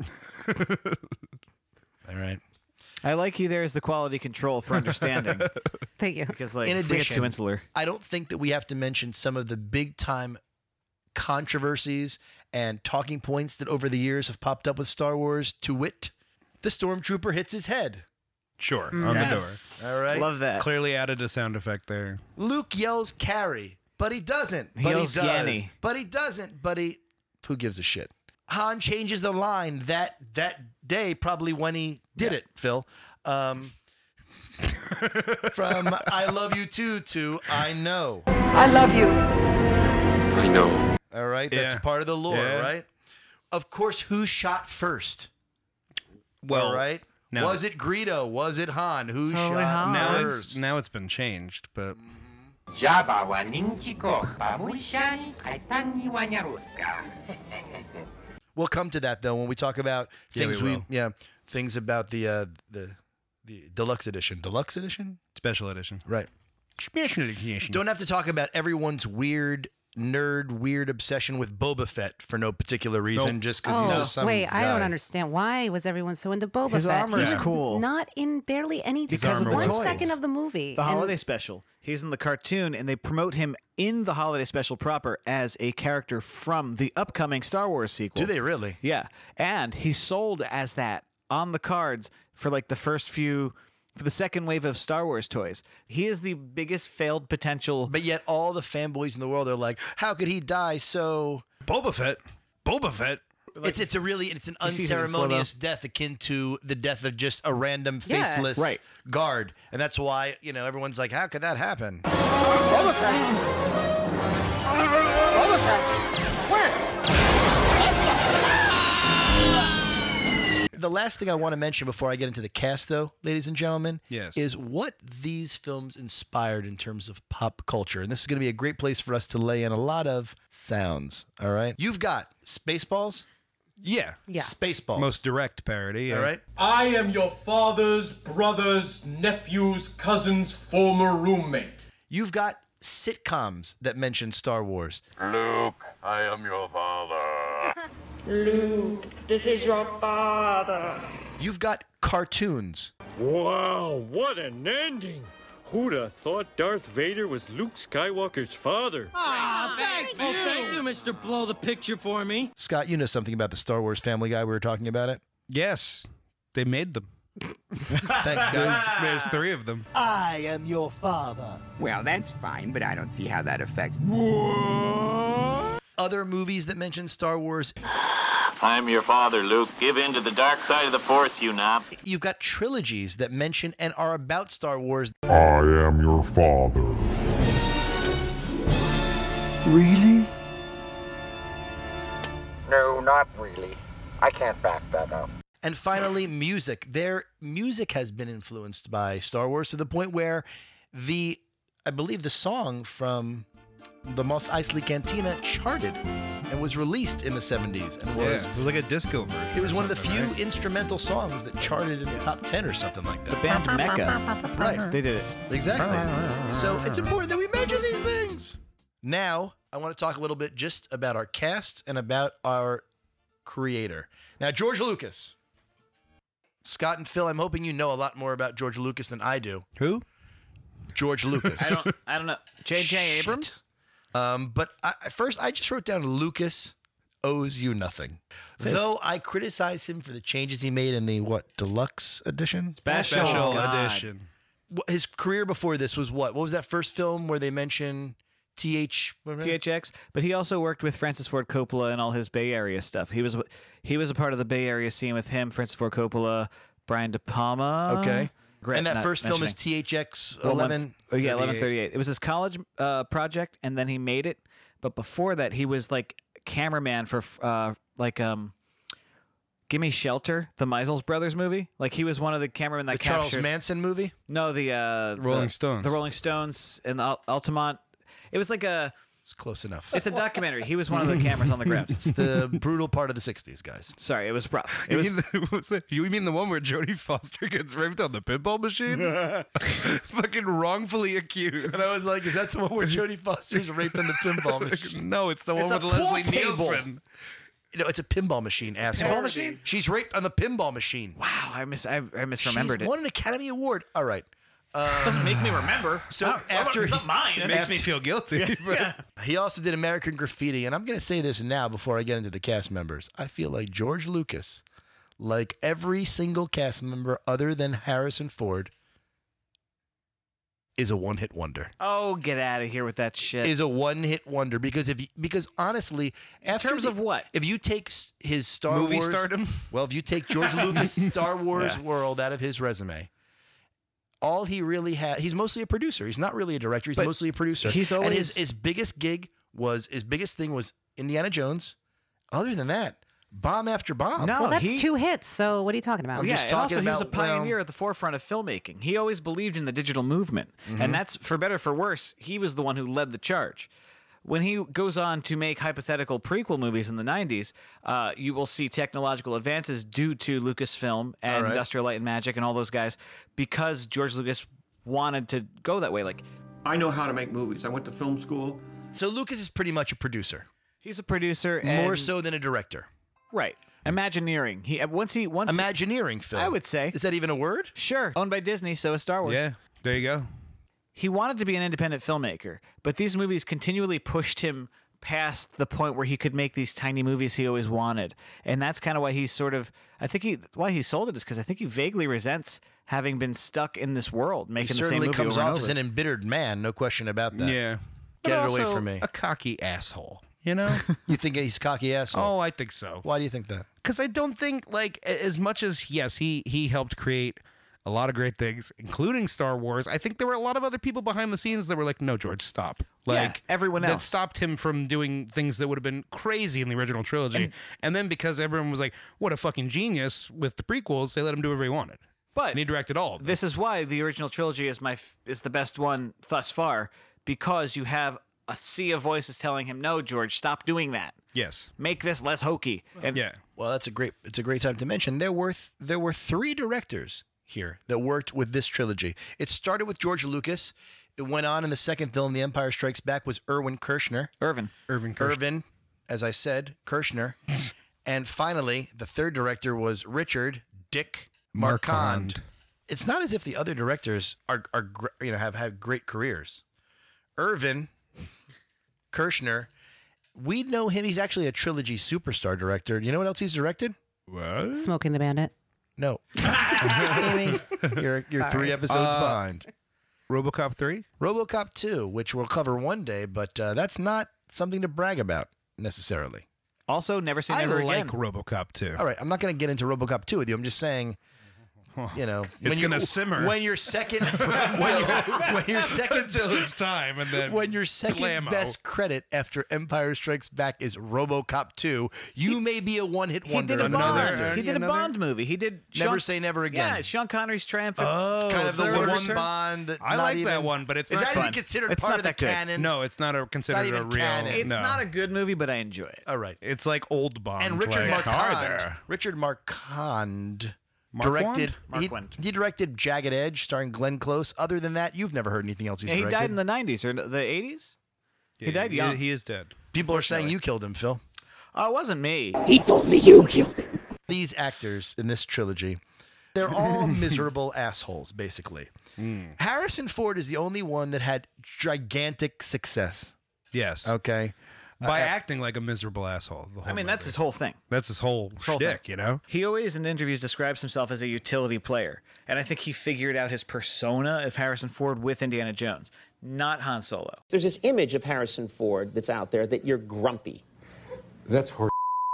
B: All right.
D: I like you there as the quality control for understanding.
F: Thank you.
D: Because, like,
B: In
D: we get
B: addition,
D: too insular.
B: I don't think that we have to mention some of the big time controversies and talking points that over the years have popped up with Star Wars. To wit, the stormtrooper hits his head.
C: Sure, on the door.
B: All right.
D: Love that.
C: Clearly added a sound effect there.
B: Luke yells "carry," but he doesn't.
D: He
B: But he
D: yells
B: does.
D: Yanny.
B: But he doesn't. But he. Who gives a shit? Han changes the line that day, probably when he did it. Phil. From "I love you too" to "I know."
H: I love you.
J: I know.
B: All right, that's
C: Yeah.
B: part of the lore,
C: Yeah.
B: right? Of course, who shot first?
C: Well,
B: All right.
C: now
B: Was it Greedo? Was it Han? Who
D: Totally
B: shot
D: Han.
B: first?
C: now it's been changed, but
J: Jabba-와 닝치고 바무샤니 갈탄니와냐루스까.
B: We'll come to that though when we talk about things things about the deluxe edition. Deluxe edition?
C: Special edition.
B: Right.
C: Special edition.
B: Don't have to talk about everyone's weird obsession with Boba Fett for no particular reason, just because he's just some
F: wait,
B: guy.
F: I don't understand. Why was everyone so into Boba
D: His
F: Fett?
D: armor is cool.
F: Not in barely any
D: Because of the
F: 1
D: toys.
F: second of the movie.
D: The holiday special. He's in the cartoon, and they promote him in the holiday special proper as a character from the upcoming Star Wars sequel.
B: Do they really?
D: Yeah. And he's sold as that on the cards for like the first few, for the second wave of Star Wars toys. He is the biggest failed potential.
B: But yet all the fanboys in the world are like, how could he die so...
C: Boba Fett.
B: Like, it's an unceremonious death akin to the death of just a random faceless guard. And that's why, everyone's like, how could that happen?
H: Boba Fett. Boba Fett. Where?
B: The last thing I want to mention before I get into the cast, though, ladies and gentlemen,
C: yes,
B: is what these films inspired in terms of pop culture. And this is going to be a great place for us to lay in a lot of sounds, all right? You've got Spaceballs.
C: Yeah.
B: Spaceballs.
C: Most direct parody. Yeah.
B: All right.
K: I am your father's brother's nephew's cousin's former roommate.
B: You've got sitcoms that mention Star Wars.
I: Luke, I am your father.
L: Luke, this is your father.
B: You've got cartoons.
M: Wow, what an ending. Who'd have thought Darth Vader was Luke Skywalker's father?
N: Ah, thank you. Oh, thank you, Mr. Blow the Picture for me.
B: Scott, you know something about the Star Wars Family Guy. We were talking about it.
C: Yes, they made them.
B: Thanks, guys.
C: There's 3 of them.
O: I am your father.
P: Well, that's fine, but I don't see how that affects...
B: Other movies that mention Star Wars.
Q: I'm your father, Luke. Give in to the dark side of the Force, you knob.
B: You've got trilogies that mention and are about Star Wars.
G: I am your father.
O: Really?
R: No, not really. I can't back that up.
B: And finally, music. Their music has been influenced by Star Wars to the point where I believe the song from the Mos Eisley Cantina charted and was released in the 70s. And
C: it was like a disco version.
B: It was one of the few instrumental songs that charted in the top 10 or something like that.
D: The band Mecca.
B: Right.
D: They did it.
B: Exactly. So it's important that we mention these things. Now, I want to talk a little bit just about our cast and about our creator. Now, George Lucas. Scott and Phil, I'm hoping you know a lot more about George Lucas than I do.
C: Who?
B: George Lucas.
D: I don't know. J.J. Abrams?
B: But first, I just wrote down Lucas owes you nothing. Though I criticize him for the changes he made in the, deluxe edition?
C: Special edition.
B: His career before this was what? What was that first film where they mention
D: THX, but he also worked with Francis Ford Coppola and all his Bay Area stuff. He was a part of the Bay Area scene with him, Francis Ford Coppola, Brian De Palma.
B: Okay. And that first film is THX 11.
D: 1138. It was his college project, and then he made it. But before that, he was like cameraman for Gimme Shelter, the Meisels Brothers movie. Like he was one of the cameramen that captured
B: Charles Manson movie.
D: No, the
C: Rolling Stones.
D: The Rolling Stones and the Altamont. It was like
B: It's close enough.
D: It's a documentary. He was one of the cameras on the ground.
B: It's the brutal part of the 60s, guys.
D: Sorry, it was rough.
C: You mean the one where Jodie Foster gets raped on the pinball machine? Fucking wrongfully accused.
B: And I was like, is that the one where Jodie Foster's raped on the pinball machine?
C: No, it's the one with Leslie Nielsen.
B: No, it's a pinball machine, asshole.
D: Pinball machine?
B: She's raped on the pinball machine.
D: Wow, I misremembered it.
B: She's won an Academy Award. All right.
D: Doesn't make me remember.
B: So after
D: it's not mine.
C: It makes me feel guilty.
D: Yeah.
B: He also did American Graffiti, and I'm going to say this now before I get into the cast members. I feel like George Lucas, like every single cast member other than Harrison Ford, is a one-hit wonder.
D: Oh, get out of here with that shit.
B: Is a one-hit wonder because honestly,
D: in terms of what?
B: If you take his Star
C: Movie
B: Wars
C: stardom?
B: Well, if you take George Lucas' Star Wars world out of his resume, all he really had, he's mostly a producer. He's not really a director. He's mostly a producer.
D: He's always,
B: and his biggest thing was Indiana Jones. Other than that, bomb after bomb.
F: No, that's 2 hits. So what are you talking about?
B: I'm just
D: and also
B: talking
D: he was a
B: about,
D: pioneer at the forefront of filmmaking. He always believed in the digital movement, and that's for better or for worse. He was the one who led the charge. when he goes on to make hypothetical prequel movies in the 90s, you will see technological advances due to Lucasfilm and Industrial Light and Magic and all those guys, because George Lucas wanted to go that way. Like,
N: I know how to make movies. I went to film school.
B: So Lucas is pretty much a producer.
D: He's a producer,
B: more so than a director.
D: Right. Imagineering. Once
B: Imagineering film.
D: I would say.
B: Is that even a word?
D: Sure. Owned by Disney, so is Star Wars.
C: Yeah, there you go.
D: He wanted to be an independent filmmaker, but these movies continually pushed him past the point where he could make these tiny movies he always wanted. And that's kind of why he sort of, why he sold it is because I think he vaguely resents having been stuck in this world, making the same movie over and over.
B: He certainly comes off as an embittered man, no question about that.
C: Yeah.
B: Get
C: But
B: it away
C: also
B: from me.
C: A cocky asshole, you know?
B: You think he's a cocky asshole?
C: Oh, I think so.
B: Why do you think that?
C: Because I don't think, like, as much as, yes, he helped create a lot of great things, including Star Wars, I think there were a lot of other people behind the scenes that were like, no, George, stop. Like,
D: everyone
C: that
D: else
C: stopped him from doing things that would have been crazy in the original trilogy. And then because everyone was like, what a fucking genius with the prequels, they let him do whatever he wanted. And he directed all of them.
D: This is why the original trilogy is the best one thus far, because you have a sea of voices telling him, no, George, stop doing that.
C: Yes.
D: Make this less hokey. And
B: Well, it's a great time to mention. There were 3 directors here that worked with this trilogy. It started with George Lucas. It went on in the second film, The Empire Strikes Back, was Irvin Kershner, as I said, Kershner. And finally, the third director was Richard Dick Marquand. It's not as if the other directors have had great careers. Irvin Kershner, we know him. He's actually a trilogy superstar director. Do you know what else he's directed?
C: What?
F: Smoking the Bandit.
B: No. Amy, you're 3 episodes behind.
C: RoboCop 3?
B: RoboCop 2, which we'll cover one day, but that's not something to brag about necessarily.
D: Also, Never Say Never
C: I
D: Again.
C: like RoboCop 2.
B: All right, I'm not going to get into RoboCop 2 with you. I'm just saying, you know,
C: it's going to simmer.
B: When your second
C: until it's time, and then
B: when your second best credit after Empire Strikes Back is RoboCop 2, you may be a one-hit wonder.
D: He did a Bond movie. He did
B: Never Say Never Again.
D: Yeah, Sean Connery's triumphant.
B: Kind of the one Bond that
C: I like that one, but it's
B: is
C: not
B: that
C: fun.
B: even considered
D: It's
B: part
D: not
B: of the
D: that good.
B: canon?
C: No, it's not considered
B: even
C: a real.
B: canon.
D: It's
C: no.
D: not a good movie, but I enjoy it.
B: All right.
C: It's like old Bond.
B: And Richard
C: like,
B: Marquand. Richard Marquand directed. He directed Jagged Edge, starring Glenn Close. Other than that, you've never heard anything else he's directed.
D: He died in the 90s or the 80s.
C: Yeah,
D: he died young.
C: He is dead.
B: People are saying you killed him, Phil.
D: Oh, it wasn't me.
O: He told me you killed him.
B: These actors in this trilogy, they're all miserable assholes, basically. Harrison Ford is the only one that had gigantic success.
C: Yes.
B: Okay.
C: By acting like a miserable asshole. The whole
D: I mean, that's
C: movie.
D: his whole thing.
C: That's his whole shtick, you know?
D: He always in interviews describes himself as a utility player. And I think he figured out his persona of Harrison Ford with Indiana Jones, not Han Solo.
S: There's this image of Harrison Ford that's out there that you're grumpy.
I: That's horse.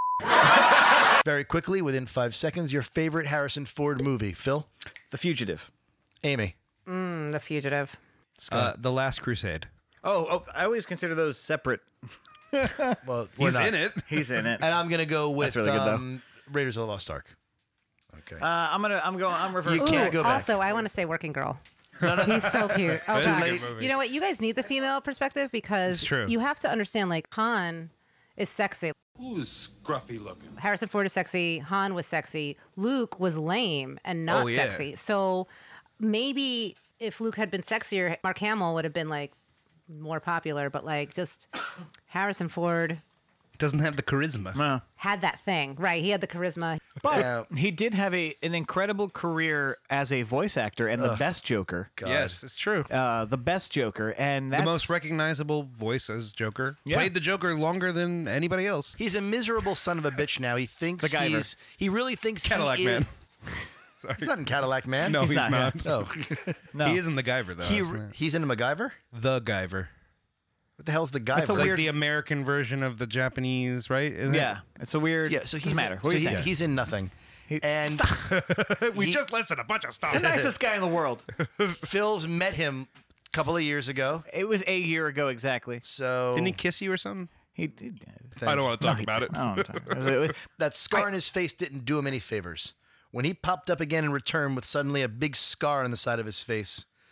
B: Very quickly, within 5 seconds, your favorite Harrison Ford movie, Phil?
D: The Fugitive.
B: Amy?
F: The Fugitive.
C: The Last Crusade.
D: Oh, I always consider those separate.
B: Well,
C: He's in it.
D: He's in it.
B: And I'm gonna go with
D: That's really good, though.
B: Raiders of the Lost Ark. Okay.
D: I'm reversing.
B: You can't go back.
F: Also, I want to say Working Girl. He's so cute. Oh,
C: That is a
F: God.
C: good movie.
F: You know what? You guys need the female perspective because
C: It's true.
F: you have to understand, like, Han is sexy.
I: Who's scruffy looking?
F: Harrison Ford is sexy. Han was sexy. Luke was lame and not
C: Oh, yeah.
F: sexy. So maybe if Luke had been sexier, Mark Hamill would have been, like, more popular. But, like, just Harrison Ford
C: Doesn't have the charisma.
D: No.
F: had that thing. Right. He had the charisma.
D: But he did have an incredible career as a voice actor and the best Joker.
C: Yes, it's true.
D: The best Joker. And that's
C: The most recognizable voice as Joker.
D: Yeah.
C: Played the Joker longer than anybody else.
B: He's a miserable son of a bitch now. He thinks he really thinks
C: Cadillac
B: he
C: Man.
B: Is,
C: Sorry.
B: he's not in Cadillac Man.
C: No, he's
D: not.
C: not.
B: No.
D: No.
C: He is in the Guyver, though.
B: He's in MacGyver?
C: The Guyver.
B: What the hell's the Guyver?
C: It's like the American version of the Japanese, right? Isn't
D: Yeah. It's a weird.
B: Yeah, so
D: doesn't matter. What
B: so
D: are you saying?
B: he's in nothing. And
C: we just listed a bunch of stuff.
D: the nicest guy in the world.
B: Phil's met him a couple of years ago.
D: It was a year ago exactly.
B: So
C: Didn't he kiss you or something?
D: He did.
C: I don't want to talk about it.
D: I don't want to talk about it.
B: that scar on his face didn't do him any favors. When he popped up again in return with suddenly a big scar on the side of his face,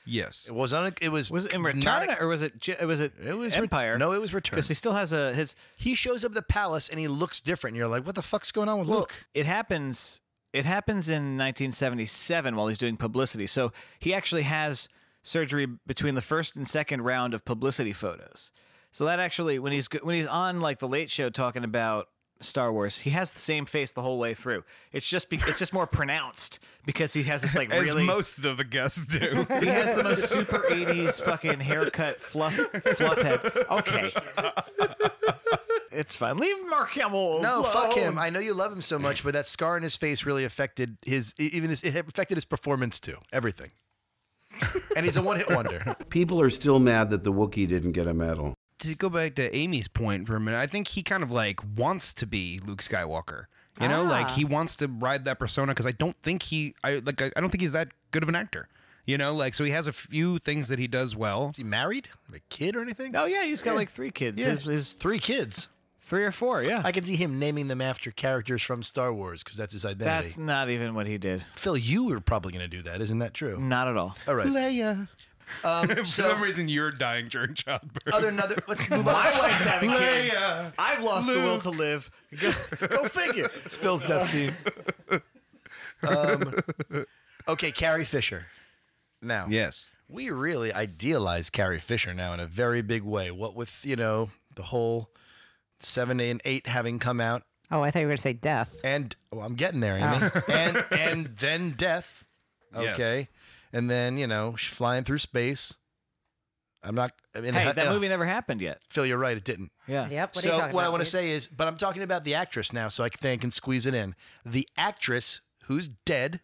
C: Yes.
B: It was
D: it in Return or was it Empire?
B: No, it was Return.
D: Because he still has his.
B: He shows up at the palace and he looks different. And you're like, what the fuck's going on with Luke?
D: It happens. It happens in 1977 while he's doing publicity. So he actually has surgery between the first and second round of publicity photos. So that actually, when he's on like the Late Show talking about Star Wars, he has the same face the whole way through. It's just more pronounced because he has this like
C: As
D: really.
C: most of the guests do.
D: He has the most super 80s fucking haircut fluff head. Okay. It's fine. Leave Mark Hamill alone.
B: No, fuck him. I know you love him so much, but that scar on his face really affected it affected his performance too. Everything. And he's a one-hit wonder.
T: People are still mad that the Wookiee didn't get a medal.
C: To go back to Amy's point for a minute, I think he kind of like wants to be Luke Skywalker. You know, like he wants to ride that persona because I don't think I don't think he's that good of an actor. You know, like, so he has a few things that he does well.
B: Is he married? Have a kid or anything?
D: Oh yeah, he's got like 3 kids.
B: Yeah.
D: His
B: 3 kids.
D: 3 or 4, yeah.
B: I can see him naming them after characters from Star Wars because that's his identity.
D: That's not even what he did.
B: Phil, you were probably going to do that. Isn't that true?
D: Not at all.
B: All right.
C: Leia. For some reason, you're dying during childbirth.
B: Let's move on.
D: My wife's having kids. I've lost the will to live. Go figure.
B: It's Phil's death scene. Okay, Carrie Fisher. Now,
C: yes,
B: we really idealize Carrie Fisher now in a very big way. What with, the whole 7 and 8 having come out.
F: Oh, I thought you were going to say death.
B: And I'm getting there, Amy. And then death. Okay. Yes. And then, she's flying through space.
D: That movie never happened yet.
B: Phil, you're right. It didn't.
D: Yeah.
F: Yep.
B: What I want to say is, but I'm talking about the actress now, so I can squeeze it in. The actress who's dead.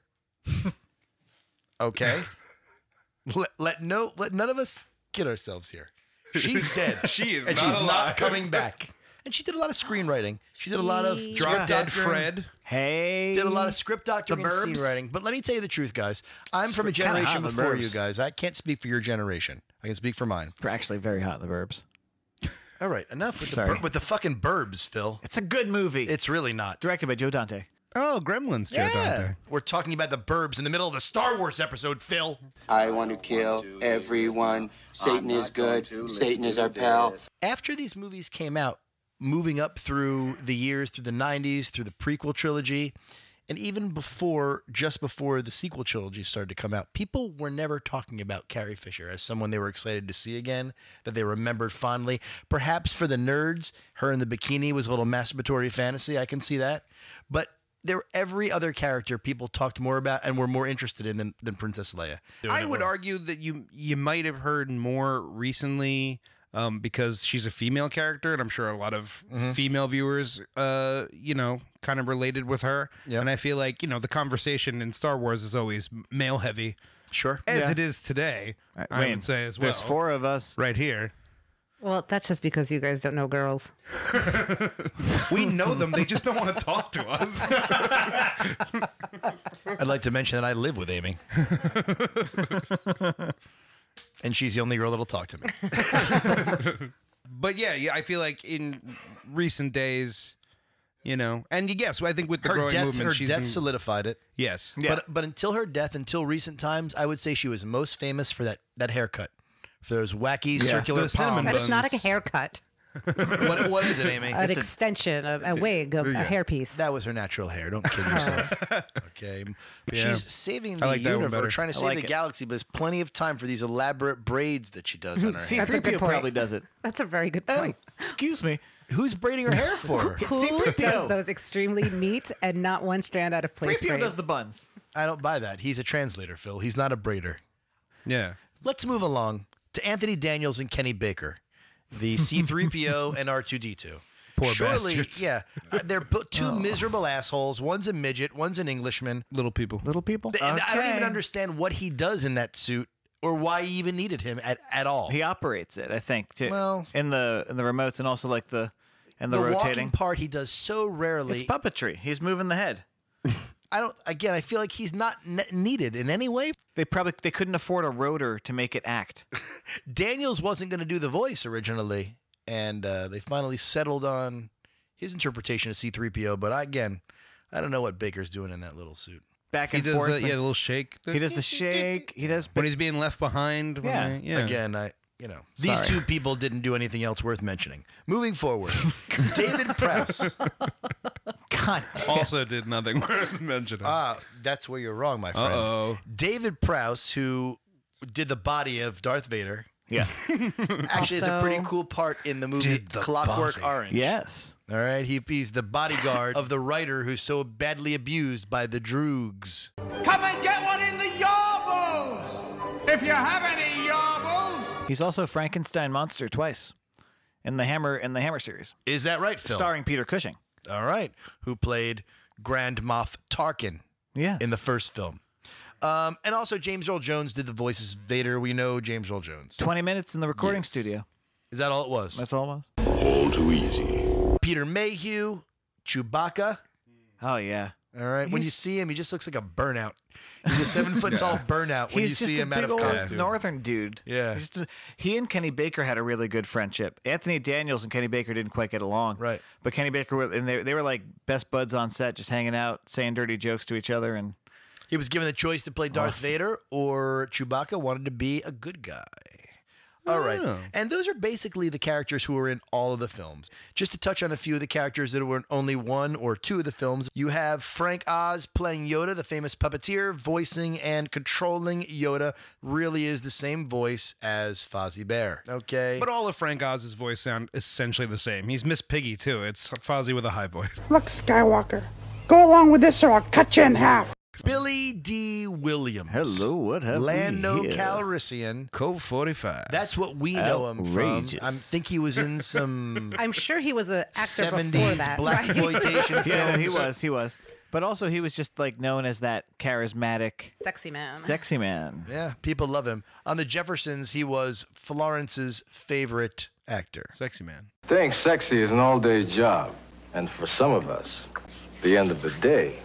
B: Okay. Let none of us kid ourselves here. She's dead.
C: She is
B: and
C: not
B: she's
C: alive.
B: not coming back. And she did a lot of screenwriting. She did a lot of
C: Drop Dead Fred.
D: Hey.
B: Did a lot of script doctoring and scene writing. But let me tell you the truth, guys. I'm from a generation before you guys. I can't speak for your generation. I can speak for mine.
D: We're actually very hot in the burbs.
B: All right, enough with the fucking burbs, Phil.
D: It's a good movie.
B: It's really not.
D: Directed by Joe Dante.
C: Oh, Gremlins, Joe Dante.
B: We're talking about the burbs in the middle of a Star Wars episode, Phil.
R: I want to kill everyone. Satan is good. Satan is our pal.
B: After these movies came out, moving up through the years, through the 90s, through the prequel trilogy, and even just before the sequel trilogy started to come out, people were never talking about Carrie Fisher as someone they were excited to see again, that they remembered fondly. Perhaps for the nerds, her in the bikini was a little masturbatory fantasy. I can see that. But every other character people talked more about and were more interested in than Princess Leia.
C: I would argue that you might have heard more recently because she's a female character, and I'm sure a lot of female viewers, kind of related with her. Yep. And I feel like, the conversation in Star Wars is always male heavy.
B: Sure.
C: As it is today, I would say as well.
D: There's 4 of us.
C: Right here.
F: Well, that's just because you guys don't know girls.
C: We know them. They just don't want to talk to us.
B: I'd like to mention that I live with Amy. And she's the only girl that'll talk to me.
C: But yeah, I feel like in recent days, and yes, I think with the growing movement,
B: her death solidified it.
C: Yes.
B: Yeah. But until her death, until recent times, I would say she was most famous for that haircut. For those wacky circular palms.
F: But it's not a haircut.
B: What is it, Amy?
F: An extension, a wig, a hairpiece.
B: That was her natural hair. Don't kid yourself. Okay.
C: Yeah.
B: She's saving the universe, trying to save the galaxy, but there's plenty of time for these elaborate braids that she does on her hair.
D: C-3PO probably does it.
F: That's a very good point.
D: Excuse me.
B: Who's braiding her hair for?
F: Who does those extremely neat and not one strand out of place
D: 3PO
F: braids?
D: does the buns.
B: I don't buy that. He's a translator, Phil. He's not a braider.
C: Yeah.
B: Let's move along to Anthony Daniels and Kenny Baker, the C-3PO and R2-D2.
C: Poor bastards.
B: Yeah. They're two miserable assholes. One's a midget. One's an Englishman.
C: Little people.
D: Little people?
B: I don't even understand what he does in that suit or why he even needed him at all.
D: He operates it, I think, too.
B: Well,
D: in the remotes and also like the rotating.
B: The walking part he does so rarely.
D: It's puppetry. He's moving the head.
B: I feel like he's not needed in any way.
D: They couldn't afford a rotor to make it act.
B: Daniels wasn't going to do the voice originally, and they finally settled on his interpretation of C-3PO. But I don't know what Baker's doing in that little suit.
D: back and
C: he does
D: forth.
C: the little shake.
D: He does the shake. He does
C: when he's being left behind.
D: Yeah.
B: Again, these
D: Sorry.
B: two people didn't do anything else worth mentioning. Moving forward, David Prowse.
D: God
C: also did nothing worth mentioning.
B: That's where you're wrong, my friend.
C: Uh-oh.
B: David Prowse, who did the body of Darth Vader.
D: Yeah.
B: Actually, it's a pretty cool part in the movie Clockwork Orange.
D: Yes.
B: All right, he's the bodyguard of the writer who's so badly abused by the Droogs.
H: Come and get one in the yarbles! If you have any yarbles!
D: He's also Frankenstein monster twice in the Hammer series.
B: Is that right, Phil?
D: Starring Peter Cushing.
B: All right, who played Grand Moff Tarkin in the first film. And also James Earl Jones did the voices of Vader. We know James Earl Jones.
D: 20 minutes in the recording studio.
B: Is that all it was?
D: That's all it was.
G: All too easy.
B: Peter Mayhew, Chewbacca.
D: Oh, yeah.
B: All right. When you see him, he just looks like a burnout. He's a 7 foot tall burnout when you see him out of costume.
D: He's just a big old northern dude.
B: Yeah.
D: He and Kenny Baker had a really good friendship. Anthony Daniels and Kenny Baker didn't quite get along.
B: Right.
D: But Kenny Baker, and they were like best buds on set, just hanging out, saying dirty jokes to each other. And
B: he was given the choice to play Darth Vader or Chewbacca wanted to be a good guy. All right. And those are basically the characters who were in all of the films. Just to touch on a few of the characters that were in only one or two of the films, you have Frank Oz playing Yoda, the famous puppeteer, voicing and controlling Yoda. Really is the same voice as Fozzie Bear. Okay.
C: But all of Frank Oz's voice sound essentially the same. He's Miss Piggy, too. It's Fozzie with a high voice.
O: Look, Skywalker, go along with this or I'll cut you in half.
B: Billy D. Williams.
D: Hello, what have
B: Lando
D: we here?
B: Calrissian.
C: Code 45.
B: That's what we know him from.
D: Outrageous.
B: I think he was in some
F: I'm sure he was an actor
B: 70s
F: before that.
B: blaxploitation films.
D: Yeah, he was. But also he was just like known as that charismatic
F: Sexy man.
D: sexy man.
B: Yeah, people love him. On The Jeffersons, he was Florence's favorite actor.
C: Sexy man.
I: Staying sexy is an all-day job. And for some of us, the end of the day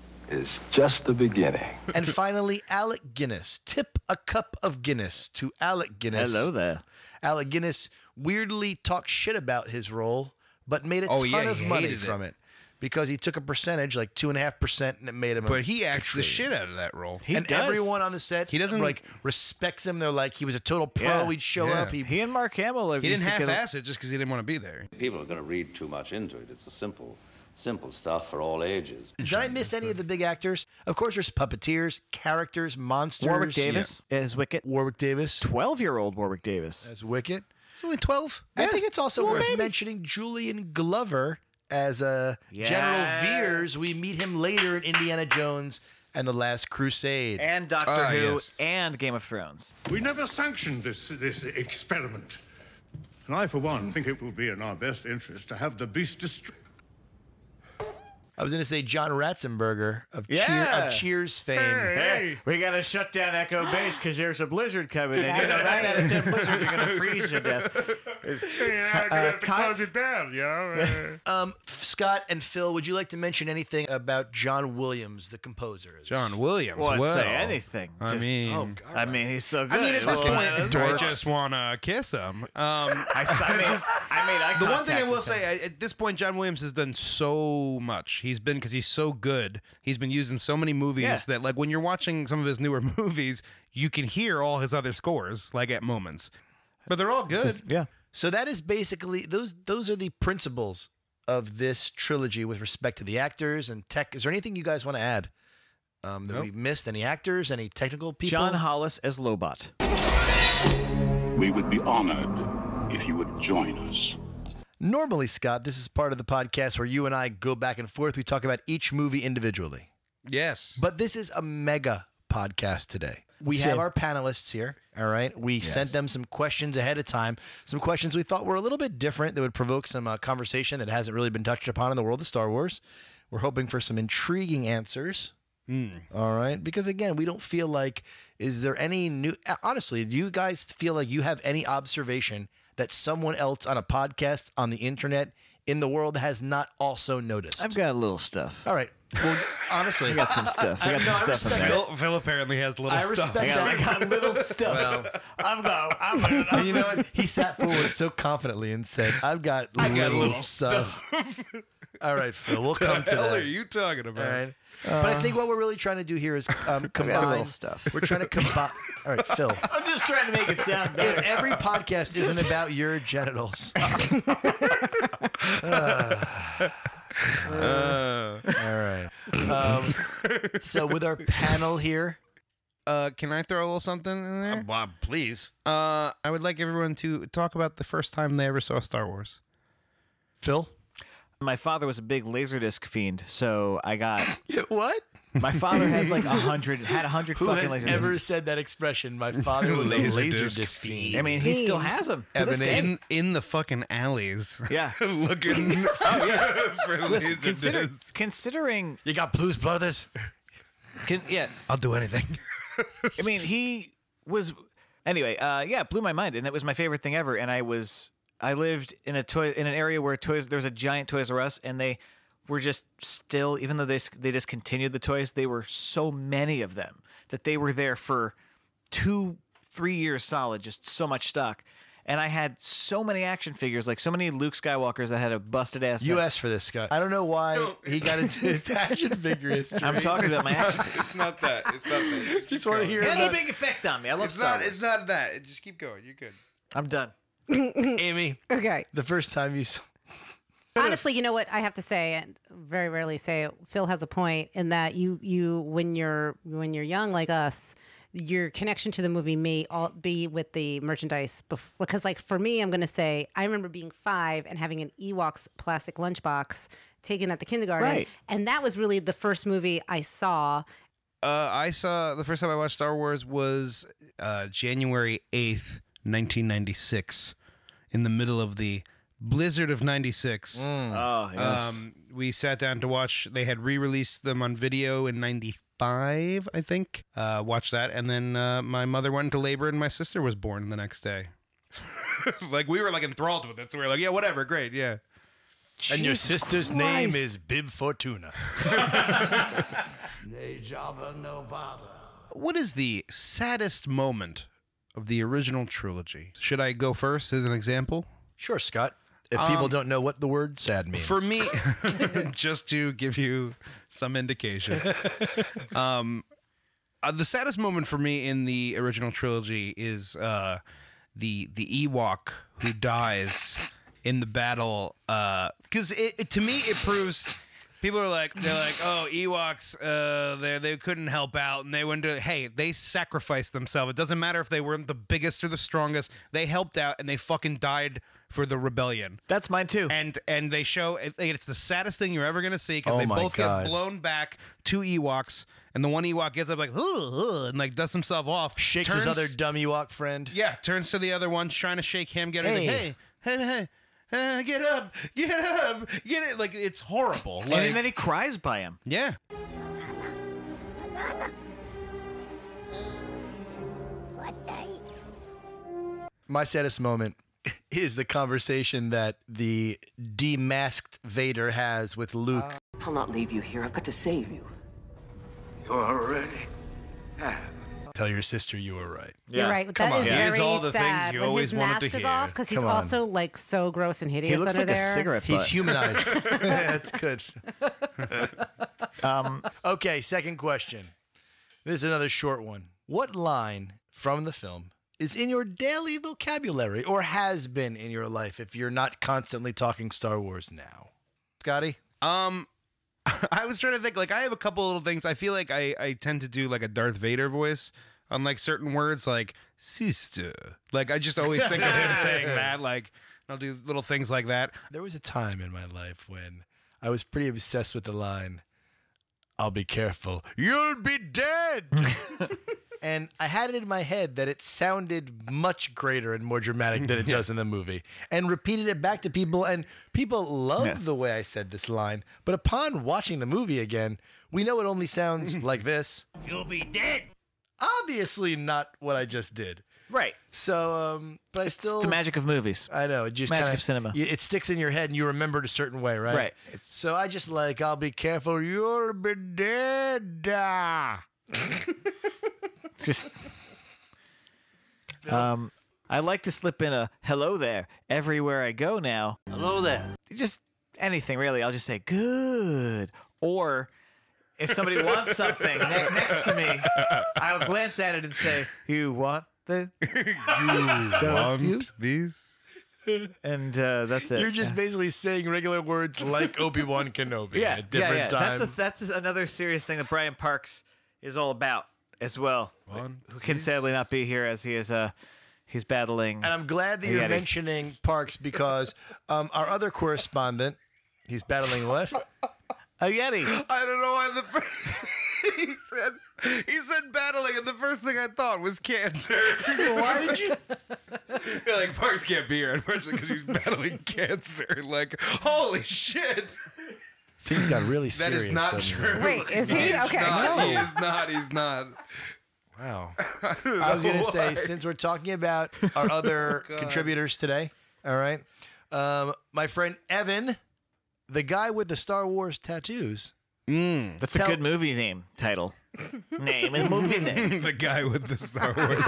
I: is just the beginning.
B: And finally, Alec Guinness. Tip a cup of Guinness to Alec Guinness.
D: Hello there.
B: Alec Guinness weirdly talked shit about his role, but made a ton of money from it. Because he took a percentage, like 2.5%, and it made him
C: But he acts the shit out of that role.
B: And everyone on the set respects him. They're like, he was a total pro.
D: Yeah.
B: He'd show up.
D: He and Mark Hamill.
C: He didn't half-ass it just because he didn't want to be there.
U: People are going to read too much into it. It's a simple stuff for all ages.
B: Did I miss any of the big actors? Of course, there's puppeteers, characters, monsters.
D: Warwick Davis as Wicket.
B: Warwick Davis.
D: 12-year-old Warwick Davis.
B: As Wicket.
C: He's only 12.
B: I think it's also worth mentioning Julian Glover as General Veers. We meet him later in Indiana Jones and the Last Crusade.
D: And Doctor Who and Game of Thrones.
V: We never sanctioned this experiment. And I, for one, think it will be in our best interest to have the beast destroyed.
B: I was going to say John Ratzenberger of Cheers fame.
D: Hey, we got to shut down Echo Base because there's a blizzard coming in. You know, 9 out of 10 blizzard, you're going to freeze to death.
V: I'm going to have to close it down, you know?
B: Scott and Phil, would you like to mention anything about John Williams, the composer?
C: John Williams?
D: Well,
C: well,
D: say anything.
C: I mean,
D: I mean, he's so good.
C: I mean, at this point,
B: dorks.
C: I just want to kiss him.
D: I made
C: the one thing I will
D: with him.
C: say, at this point, John Williams has done so much. Because he's so good. He's been used in so many movies that, like, when you're watching some of his newer movies, you can hear all his other scores, like, at moments. But they're all good.
B: So that is basically, those are the principles of this trilogy with respect to the actors and tech. Is there anything you guys want to add that we missed? Any actors? Any technical people?
D: John Hollis as Lobot.
G: We would be honored if you would join us.
B: Normally, Scott, this is part of the podcast where you and I go back and forth. We talk about each movie individually.
C: Yes.
B: But this is a mega podcast today. We have our panelists here, all right? We sent them some questions ahead of time, some questions we thought were a little bit different that would provoke some conversation that hasn't really been touched upon in the world of Star Wars. We're hoping for some intriguing answers, all right? Because, again, we don't feel like, is there any new... Honestly, do you guys feel like you have any observation that someone else on a podcast, on the internet, in the world has not also noticed?
D: I've got a little stuff.
B: All right. Well, honestly,
D: I got some stuff. I got some stuff.
C: Phil apparently has little stuff.
B: I
D: got little stuff.
B: Well, and you know what? He sat forward so confidently and said, I've got little stuff. All right, Phil, we'll come to
C: What the hell
B: that.
C: are you talking about?
B: All right. But I think what we're really trying to do here is combine
D: stuff.
B: We're trying to combine. All right, Phil.
D: I'm just trying to make it sound better.
B: If every podcast isn't about your genitals. All right. So with our panel here.
C: Can I throw a little something in there?
B: Bob, please.
C: I would like everyone to talk about the first time they ever saw Star Wars.
B: Phil?
D: My father was a big Laserdisc fiend, so I got...
B: What?
D: My father has like 100 fucking
B: Laserdiscs. Who has ever said that expression? My father was a Laserdisc fiend.
D: I mean, he still has them to this day.
C: In the fucking alleys.
D: Yeah.
C: Looking
D: Oh, yeah.
C: for
D: Listen,
C: Laserdiscs.
D: considering...
B: You got Blues Brothers?
D: Yeah.
C: I'll do anything.
D: I mean, he was... Anyway, yeah, it blew my mind, and it was my favorite thing ever, and I lived in an area where there was a giant Toys R Us, and they were just still, even though they discontinued the toys, they were so many of them that they were there for 2-3 years solid, just so much stock. And I had so many action figures, like so many Luke Skywalkers that had a busted ass.
B: You asked for this, Scott. I don't know why he got into his action figure history.
D: I'm talking about my action.
C: It's not that. It's not that.
B: Just want to hear
D: It has
B: about...
D: a big effect on me. I love
C: It's
D: Star
C: not.
D: Wars.
C: It's not that. Just keep going. You're good.
D: I'm done.
B: Amy.
F: Okay.
B: The first time you saw...
F: Honestly, you know what I have to say, and very rarely say it. Phil has a point in that you when you're young like us, your connection to the movie may all be with the merchandise. Because, like, for me, I'm going to say I remember being 5 and having an Ewoks plastic lunchbox taken at the kindergarten,
D: Right.
F: and that was really the first movie I saw.
C: The first time I watched Star Wars was January 8th, 1996, in the middle of the blizzard of 96.
D: Oh, yes.
C: We sat down to watch. They had re-released them on video in 95, I think. Watched that, and then my mother went into labor, and my sister was born the next day. Like, we were like enthralled with it, so we were like, yeah, whatever, great, yeah.
B: And your sister's name is Bib Fortuna.
C: What is the saddest moment of the original trilogy? Should I go first as an example?
B: Sure, Scott. If people don't know what the word sad means.
C: For me, just to give you some indication, the saddest moment for me in the original trilogy is the Ewok who dies in the battle. Because to me, it proves... People are like, oh, Ewoks, they couldn't help out, and they went to, hey, they sacrificed themselves. It doesn't matter if they weren't the biggest or the strongest. They helped out, and they fucking died for the rebellion.
D: That's mine too.
C: And they show, it's the saddest thing you're ever gonna see, because
B: Oh
C: they
B: my
C: both
B: God.
C: get blown back to Ewoks, and the one Ewok gets up like, and like dusts himself off,
B: Shakes his other dumb Ewok friend.
C: yeah, turns to the other one, trying to shake him, get
B: Hey.
C: hey. Get up, get it. Like, it's horrible. Like,
D: And then he cries by him.
C: yeah.
B: My saddest moment is the conversation that the demasked Vader has with Luke.
A: I'll not leave you here. I've got to save you.
I: You already
B: Tell your sister you were right.
F: You're right.
B: Come
F: That
B: on.
F: is
B: Here's
F: very
C: all the things
F: sad
C: you
F: when
C: always
F: his
C: wanted to
F: mask is
C: hear.
F: off, because he's
B: Come on.
F: also like so gross and hideous
D: He looks
F: under
D: like
F: there.
D: a cigarette
B: He's
D: butt.
B: humanized. That's good. Okay, second question. This is another short one. What line from the film is in your daily vocabulary or has been in your life if you're not constantly talking Star Wars now? Scotty?
C: I was trying to think, like, I have a couple little things. I feel like I tend to do like a Darth Vader voice on like certain words, like sister. Like, I just always think of him saying that. Like, I'll do little things like that.
B: There was a time in my life when I was pretty obsessed with the line, I'll be careful, you'll be dead. And I had it in my head that it sounded much greater and more dramatic than it does in the movie. And repeated it back to people, and people loved the way I said this line. But upon watching the movie again, we know it only sounds like this.
N: You'll be dead.
B: Obviously not what I just did.
D: Right.
B: So, but I still...
D: It's the magic of movies.
B: I know. It just
D: Magic
B: kinda,
D: of cinema.
B: It sticks in your head and you remember it a certain way, right?
D: Right.
B: So I just like, I'll be careful, you'll be dead.
D: It's just... I like to slip in a hello there everywhere I go now.
N: Hello there.
D: Just anything really, I'll just say good. Or if somebody wants something next to me, I'll glance at it and say, "You want the?
C: You want these?"
D: And that's it.
B: You're just basically saying regular words like Obi-Wan Kenobi at different times.
D: That's another serious thing that Brian Parks is all about as well. Who can sadly not be here as he is he's battling.
B: And I'm glad that you're mentioning Parks because our other correspondent, he's battling what?
D: A Yeti.
C: I don't know why he said battling, and the first thing I thought was cancer.
B: Why did you?
C: Yeah, like Parks can't be here, unfortunately, because he's battling cancer. Like, holy shit!
B: Things got really serious.
C: That is not
B: suddenly.
C: true.
F: Wait, is he? Okay.
C: No. He is not. He's not.
B: Wow. I was going to say, since we're talking about our other contributors today, all right, my friend Evan, the guy with the Star Wars tattoos.
D: That's a good movie name title. Name and movie name.
C: The guy with the Star Wars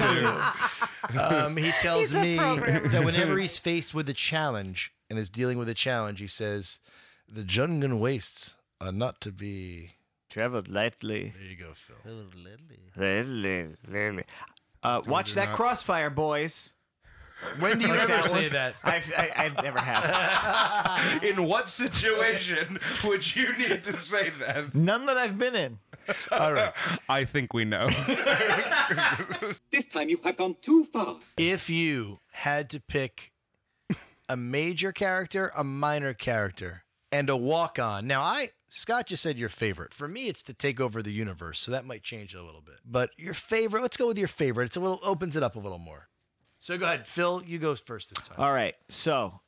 C: tattoo.
B: He tells me that whenever he's faced with a challenge and is dealing with a challenge, he says, the Jungan wastes are not to be
D: traveled lightly.
B: There you go, Phil.
D: Lightly. Watch that Crossfire, boys.
B: When do you ever say that?
D: I never have.
C: In what situation would you need to say that?
D: None that I've been in.
C: All right. I think we know.
E: This time you have gone too far.
B: If you had to pick a major character, a minor character, and a walk-on. Now, Scott just said your favorite. For me, it's to take over the universe, so that might change a little bit. But your favorite, let's go with your favorite. It's opens it up a little more. So go ahead, Phil. You go first this time.
D: All right. So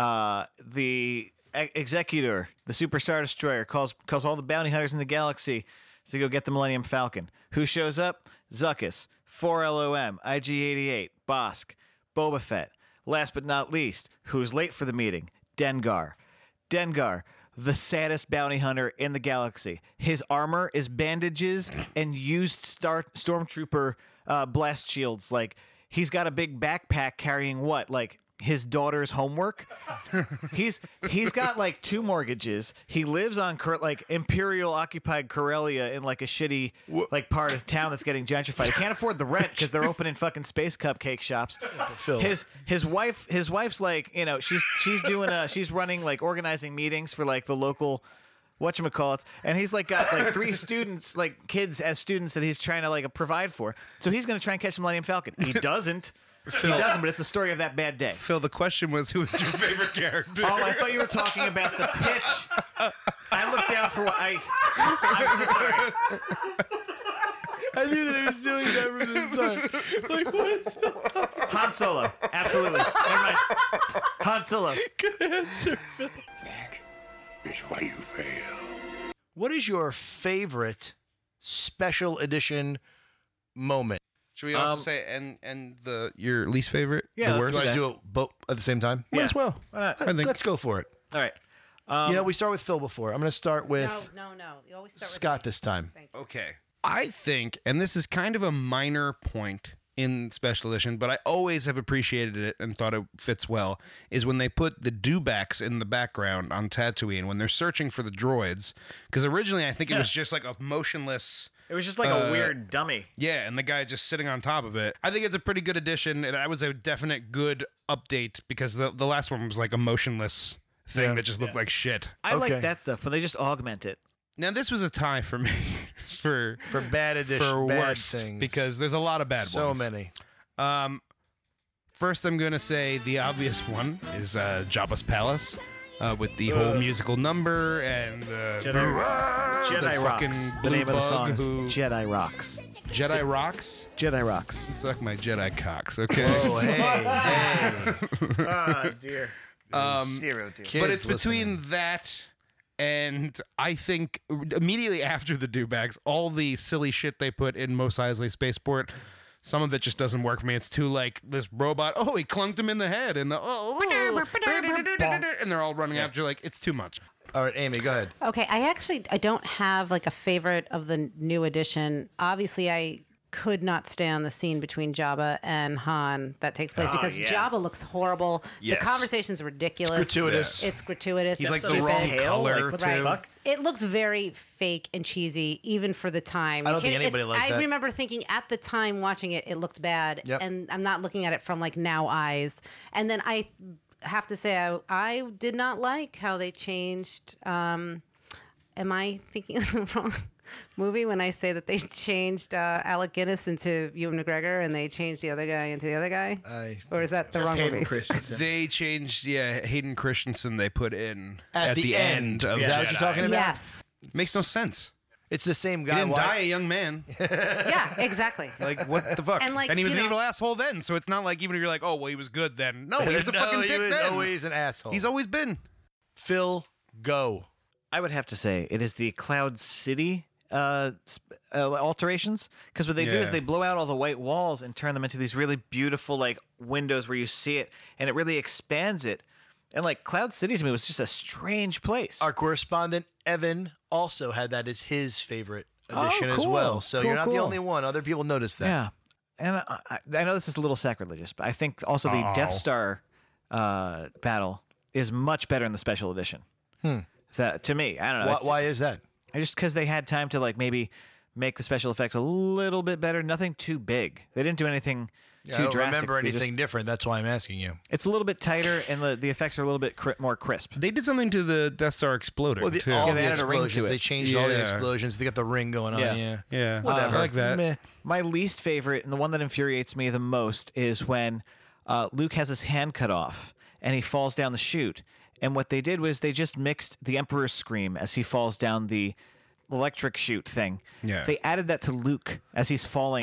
D: the Executor, the Super Star Destroyer, calls all the bounty hunters in the galaxy to go get the Millennium Falcon. Who shows up? Zuckuss, 4LOM, IG-88, Bosk, Boba Fett. Last but not least, who's late for the meeting? Dengar. Dengar, the saddest bounty hunter in the galaxy. His armor is bandages and used stormtrooper blast shields. Like, he's got a big backpack carrying what? Like, his daughter's homework? He's got like 2 mortgages. He lives on like Imperial occupied Corellia in like a shitty like part of town that's getting gentrified. He can't afford the rent because they're opening fucking space cupcake shops. His wife's like, you know, she's doing she's running like organizing meetings for like the local whatchamacallits, and he's like got like 3 students, like kids as students that he's trying to like provide for. So he's gonna try and catch the Millennium Falcon. He doesn't. He doesn't, but it's the story of that bad day.
C: Phil, the question was, who is your favorite character?
D: Oh, I thought you were talking about the pitch. I looked down for what I'm so sorry.
B: I knew that he was doing that from the start. Like, what is Phil?
D: Han Solo. Absolutely. Never mind. Han Solo.
B: Good answer, Phil.
G: That is why you fail.
B: What is your favorite special edition moment?
C: Should we also say and your least favorite?
D: Yeah,
C: the worst?
B: Do I do it both at the same time?
D: Yeah.
B: Might as well.
D: Why not?
B: I think. Let's go for it.
D: All right.
B: You know, we start with Phil before. I'm going to start with
F: No. You always start
B: Scott this time.
C: Okay. I think, and this is kind of a minor point in Special Edition, but I always have appreciated it and thought it fits well, is when they put the dewbacks in the background on Tatooine when they're searching for the droids. Because originally I think it was just like a motionless...
D: It was just like a weird dummy.
C: Yeah, and the guy just sitting on top of it. I think it's a pretty good addition, and that was a definite good update because the last one was like a motionless thing that just looked like shit.
D: I like that stuff, but they just augment it.
C: Now this was a tie for me for
B: bad edition,
C: for
B: bad
C: worst,
B: things
C: because there's a lot of bad ones.
B: So many.
C: First, I'm going to say the obvious one is Jabba's palace. With the whole musical number and
D: Jedi Rocks. The name of the song is Jedi Rocks.
C: Jedi Rocks?
D: Jedi Rocks.
C: Suck my Jedi cocks, okay?
B: Oh, hey.
D: Oh, dear.
C: But it's between that and I think immediately after the dewbacks, all the silly shit they put in Mos Eisley Spaceport, some of it just doesn't work for me. It's too like this robot. Oh, he clunked him in the head, and and they're all running after. Like, it's too much.
B: All right, Amy, go ahead.
F: Okay, I don't have like a favorite of the new edition. Obviously, I could not stand the scene between Jabba and Han that takes place because Jabba looks horrible.
C: Yes.
F: The conversation's ridiculous.
B: It's gratuitous.
F: It's gratuitous.
C: He's
F: it's
C: like the
F: stupid.
C: wrong color,
D: Like,
C: too.
D: fuck?
F: It looked very fake and cheesy, even for the time.
B: I don't think anybody liked that.
F: I remember thinking at the time watching it, it looked bad, and I'm not looking at it from like now eyes. And then I have to say, I did not like how they changed. Am I thinking of the wrong movie when I say that they changed Alec Guinness into Ewan McGregor and they changed the other guy into the other guy? Or is that the wrong movie?
C: They changed, Hayden Christensen. They put in at the end of
B: Is that what
C: Jedi.
B: you're talking about?
F: Yes.
C: Makes no sense.
B: It's the same guy.
C: He didn't
B: Why-
C: die a young man.
F: Yeah, exactly.
C: Like, what the fuck?
F: And, like,
C: he was
F: you
C: an
F: know-
C: evil asshole then, so it's not like even if you're like, oh, well, he was good then. No, he was a fucking
B: he
C: dick
B: was
C: then.
B: always an asshole.
C: He's always been.
B: Phil, go.
D: I would have to say it is the Cloud City alterations, because what they do is
C: Yeah.
D: they blow out all the white walls and turn them into these really beautiful like windows where you see it, and it really expands it. And like Cloud City to me was just a strange place.
B: Our correspondent Evan also had that as his favorite edition as
D: cool.
B: well. So
D: Cool,
B: you're not the
D: cool.
B: only one. Other people noticed that.
D: Yeah, and I know this is a little sacrilegious, but I think also the Death Star battle is much better in the special edition. That to me, I don't know.
B: Why is that?
D: Just because they had time to like maybe make the special effects a little bit better. Nothing too big. They didn't do anything
B: Yeah,
D: too
B: I don't
D: drastic.
B: remember
D: They just-
B: anything different. That's why I'm asking you.
D: It's a little bit tighter, and the effects are a little bit more crisp.
C: They did something to the Death Star exploding,
B: Well,
C: too.
B: all
D: Yeah,
B: the
D: they added a ring to
B: explosions.
D: it.
B: They changed all the
C: Yeah.
B: explosions. They got the ring going on.
D: Yeah.
C: Yeah.
B: Whatever.
C: I like that.
B: Meh.
D: My least favorite, and the one that infuriates me the most, is when Luke has his hand cut off and he falls down the chute. And what they did was they just mixed the Emperor's scream as he falls down the electric chute thing.
C: Yeah.
D: They added that to Luke as he's falling.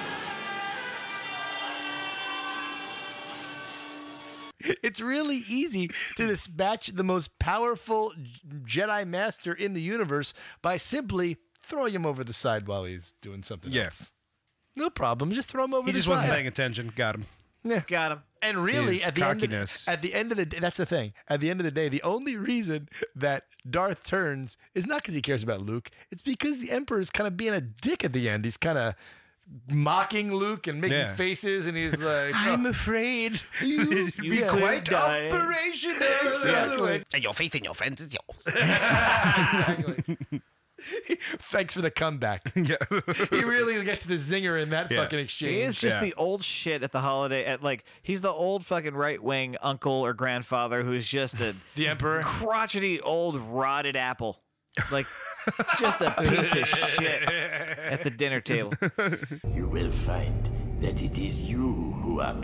B: It's really easy to dispatch the most powerful Jedi Master in the universe by simply throwing him over the side while he's doing something else. No problem. Just throw him over
C: He
B: the
C: just
B: side.
C: wasn't paying attention. Got him.
B: Yeah.
D: Got him.
B: And really,
C: His
B: at the end of the day, that's the thing. At the end of the day, the only reason that Darth turns is not because he cares about Luke. It's because the Emperor's kind of being a dick at the end. He's kind of mocking Luke and making faces, and he's like,
C: I'm afraid
B: you
C: be
B: could
C: quite
B: die.
C: operational.
B: Exactly.
C: And your faith in your friends is yours.
B: Exactly. Thanks for the comeback.
C: Yeah.
B: He really gets the zinger in that fucking exchange.
D: He is just the old shit at the holiday. He's the old fucking right wing uncle or grandfather who's just the
B: Emperor,
D: crotchety old rotted apple, like just a piece of shit at the dinner table.
J: You will find that it is you who are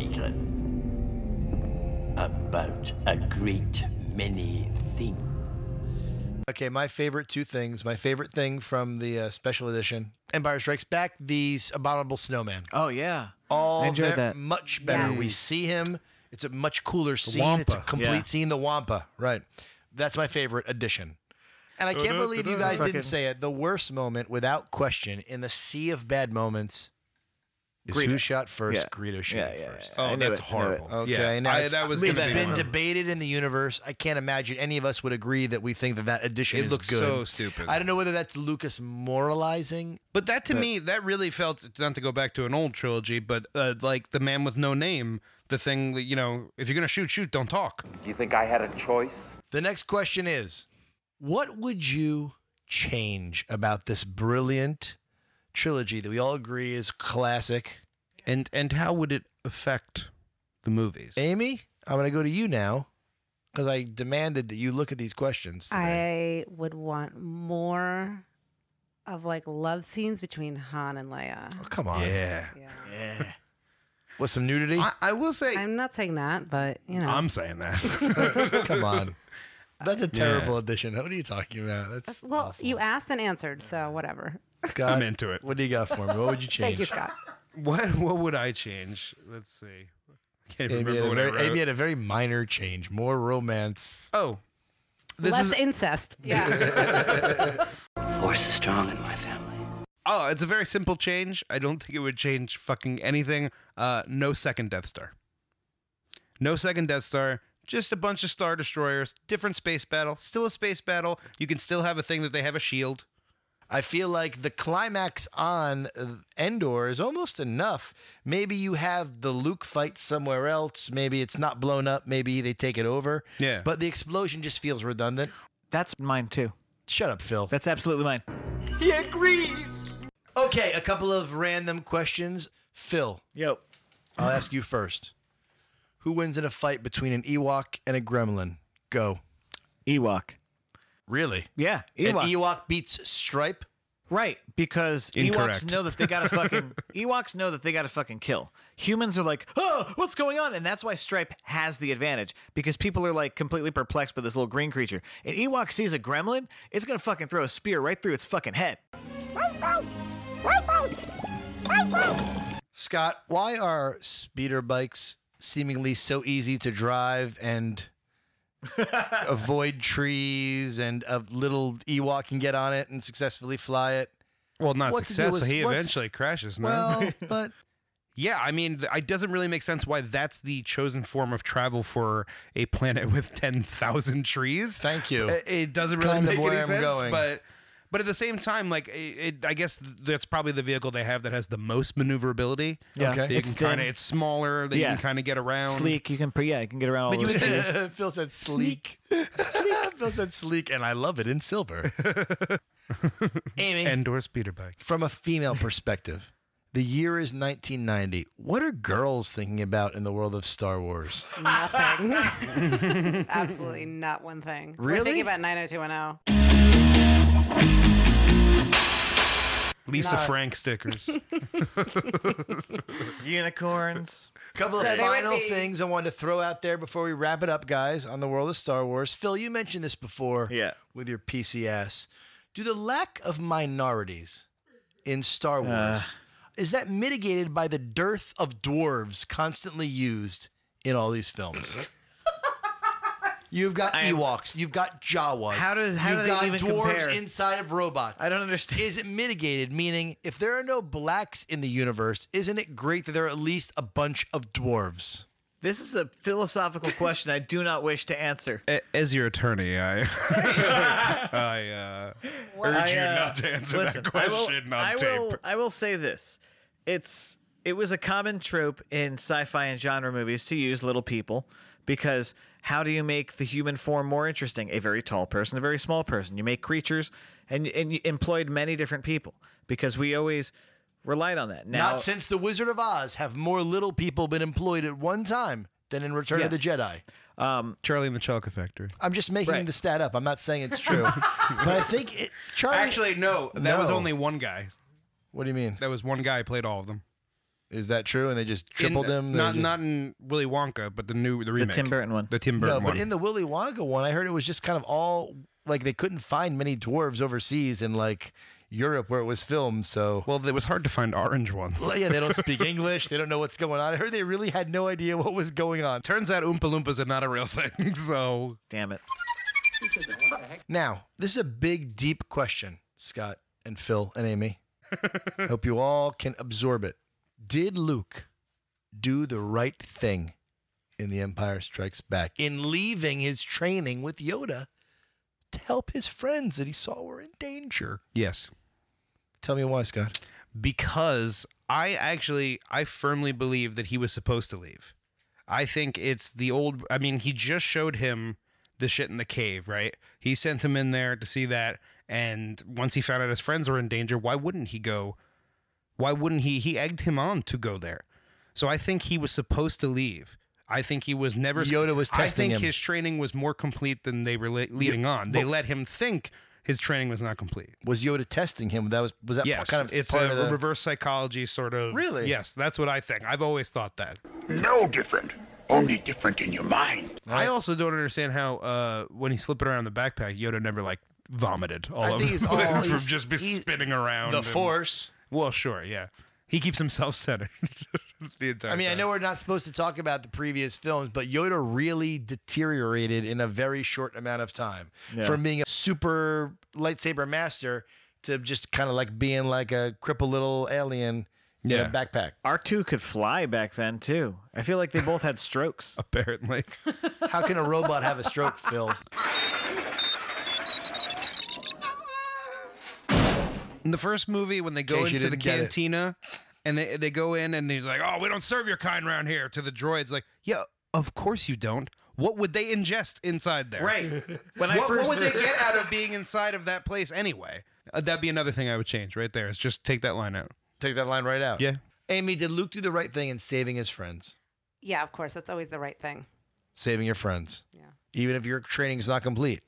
J: mistaken about a great many things.
B: Okay, my favorite two things. My favorite thing from the special edition, Empire Strikes Back, these Abominable Snowman.
D: Oh, yeah.
B: All
D: I enjoyed that.
B: much better.
F: Yes.
B: We see him. It's a much cooler scene.
C: Wampa.
B: It's a complete
D: Yeah.
B: scene. The Wampa. Right. That's my favorite addition. And I can't believe you guys didn't say it. The worst moment, without question, in the sea of bad moments is
D: Greedo.
B: who shot first.
D: Yeah.
B: Greedo shot
D: Yeah.
B: first.
C: Oh,
D: I knew
C: that's
D: it. I knew it.
C: horrible.
B: Okay,
C: Yeah.
B: now
C: That was
B: it's
C: gonna be
B: been
C: one.
B: debated in the universe. I can't imagine any of us would agree that we think that addition
C: It
B: is
C: looks
B: good.
C: so stupid.
B: I don't know whether that's Lucas moralizing.
C: But that to me, that really felt, not to go back to an old trilogy, but like The Man with No Name, the thing that, if you're going to shoot, don't talk.
K: Do you think I had a choice?
B: The next question is, what would you change about this brilliant trilogy that we all agree is classic?
C: And how would it affect the movies?
B: Amy, I'm going to go to you now because I demanded that you look at these questions today.
F: I would want more of like love scenes between Han and Leia.
B: Oh, come on.
C: Yeah.
B: With some nudity?
C: I will say,
F: I'm not saying that, but
C: I'm saying that.
B: Come on. That's a terrible addition. What are you talking about? That's
F: well, you asked and answered, so whatever.
B: Scott,
C: I'm into it.
B: What do you got for me? What would you change?
F: Thank you, Scott.
C: What would I change? Let's see. Can't even
B: Amy
C: remember what I wrote.
B: Amy had a very minor change. More romance.
C: Oh.
F: Less incest. Yeah.
A: Force is strong in my family.
C: Oh, it's a very simple change. I don't think it would change fucking anything. No second Death Star. No second Death Star. Just a bunch of Star Destroyers. Different space battle. Still a space battle. You can still have a thing that they have a shield.
B: I feel like the climax on Endor is almost enough. Maybe you have the Luke fight somewhere else. Maybe it's not blown up. Maybe they take it over.
C: Yeah.
B: But the explosion just feels redundant.
D: That's mine too.
B: Shut up, Phil.
D: That's absolutely mine.
P: He agrees.
B: Okay, a couple of random questions. Phil.
D: Yo.
B: I'll ask you first. Who wins in a fight between an Ewok and a Gremlin? Go.
D: Ewok.
B: Really?
D: Yeah, Ewok.
B: And Ewok beats Stripe?
D: Right, because
C: Incorrect.
D: Ewoks know that they gotta fucking kill. Humans are like, oh, what's going on? And that's why Stripe has the advantage, because people are like completely perplexed by this little green creature. And Ewok sees a gremlin, it's gonna fucking throw a spear right through its fucking head.
B: Scott, why are speeder bikes seemingly so easy to drive and avoid trees, and a little Ewok can get on it and successfully fly it?
C: Well, not
B: What's the deal
C: successfully.
B: with-
C: He eventually crashes. No?
B: Well, but
C: yeah, I mean, it doesn't really make sense why that's the chosen form of travel for a planet with 10,000 trees.
B: Thank you.
C: It doesn't
B: It's
C: really
B: kind of
C: make
B: where
C: any
B: I'm
C: sense,
B: going.
C: but at the same time, like, I guess that's probably the vehicle they have that has the most maneuverability.
D: Yeah.
B: Okay.
C: You
D: It's
C: can kinda,
D: thin.
C: it's smaller. That you can kind of get around.
D: Sleek, you can get around all
B: But you
D: those trees.
B: Phil said sleek. Phil said sleek, and I love it in silver. Amy,
C: Endor speeder bike.
B: from a female perspective, the year is 1990. What are girls thinking about in the world of Star Wars?
F: Nothing. Absolutely not one thing.
B: Really?
F: We're thinking about 90210.
C: Lisa
F: Not-
C: Frank stickers.
D: Unicorns.
B: Couple
F: So
B: of
F: they would
B: final
F: be-
B: things I wanted to throw out there before we wrap it up, guys, on the world of Star Wars. Phil, you mentioned this before with your PCS. Do the lack of minorities in Star Wars, is that mitigated by the dearth of dwarves constantly used in all these films? You've got Ewoks, you've got Jawas,
D: How
B: you've
D: do they
B: got
D: even
B: dwarves
D: compare?
B: inside of robots.
D: I don't understand.
B: Is it mitigated? Meaning, if there are no blacks in the universe, isn't it great that there are at least a bunch of dwarves?
D: This is a philosophical question I do not wish to answer.
C: As your attorney, I urge you not to answer
D: listen,
C: that question on tape.
D: I will say this. It was a common trope in sci-fi and genre movies to use little people, because how do you make the human form more interesting? A very tall person, a very small person. You make creatures, and you employed many different people, because we always relied on that. Now,
B: Not since The Wizard of Oz have more little people been employed at one time than in Return of the Jedi.
C: Charlie and the Chocolate Factory.
B: I'm just making the stat up. I'm not saying it's true. But I think Charlie...
C: Actually, no. That was only one guy.
B: What do you mean?
C: That was one guy who played all of them.
B: Is that true? And they just tripled him?
C: Not in Willy Wonka, but the remake.
D: Tim Burton one.
C: The Tim Burton
B: No,
C: one.
B: but in the Willy Wonka one, I heard it was just kind of all... Like, they couldn't find many dwarves overseas in, like, Europe where it was filmed, so...
C: Well, it was hard to find orange ones.
B: Well, yeah, they don't speak English. They don't know what's going on. I heard they really had no idea what was going on.
C: Turns out Oompa Loompas are not a real thing, so...
D: Damn it.
B: Now, this is a big, deep question, Scott and Phil and Amy. I hope you all can absorb it. Did Luke do the right thing in The Empire Strikes Back in leaving his training with Yoda to help his friends that he saw were in danger?
C: Yes.
B: Tell me why, Scott.
C: Because I firmly believe that he was supposed to leave. I think it's the old... I mean, he just showed him the shit in the cave, right? He sent him in there to see that, and once he found out his friends were in danger, why wouldn't he go? Why wouldn't he? He egged him on to go there. So I think he was supposed to leave. I think he was never...
B: Yoda was testing him.
C: I think his training was more complete than they were leading on. They let him think his training was not complete.
B: Was Yoda testing him? Was that
C: Yes,
B: kind of
C: it's
B: part
C: a
B: of the...
C: reverse psychology sort of...
B: Really?
C: Yes, that's what I think. I've always thought that.
E: No different. Only different in your mind.
C: I also don't understand how when he's flipping around the backpack, Yoda never like vomited all
B: I
C: of
B: think he's
C: it
B: all-
C: from
B: he's-
C: just be
B: he's-
C: spinning around.
B: The
C: and-
B: Force.
C: Well, sure, yeah. He keeps himself centered the entire
B: I mean, I
C: time.
B: know we're not supposed to talk about the previous films, but Yoda really deteriorated in a very short amount of time.
D: Yeah.
B: From being a super lightsaber master to just kind of like being like a crippled little alien in a backpack.
D: R2 could fly back then, too. I feel like they both had strokes.
C: Apparently.
B: How can a robot have a stroke, Phil?
C: In the first movie, when they go
B: case you
C: into the
B: didn't get it.
C: cantina and they go in and he's like, oh, we don't serve your kind around here, to the droids. Like, yeah, of course you don't. What would they ingest inside there?
D: Right.
C: What would they get out of being inside of that place anyway? That'd be another thing I would change right there. Is just take that line out.
B: Take that line right out.
C: Yeah.
B: Amy, did Luke do the right thing in saving his friends?
F: Yeah, of course. That's always the right thing.
B: Saving your friends.
F: Yeah.
B: Even if your training's not complete.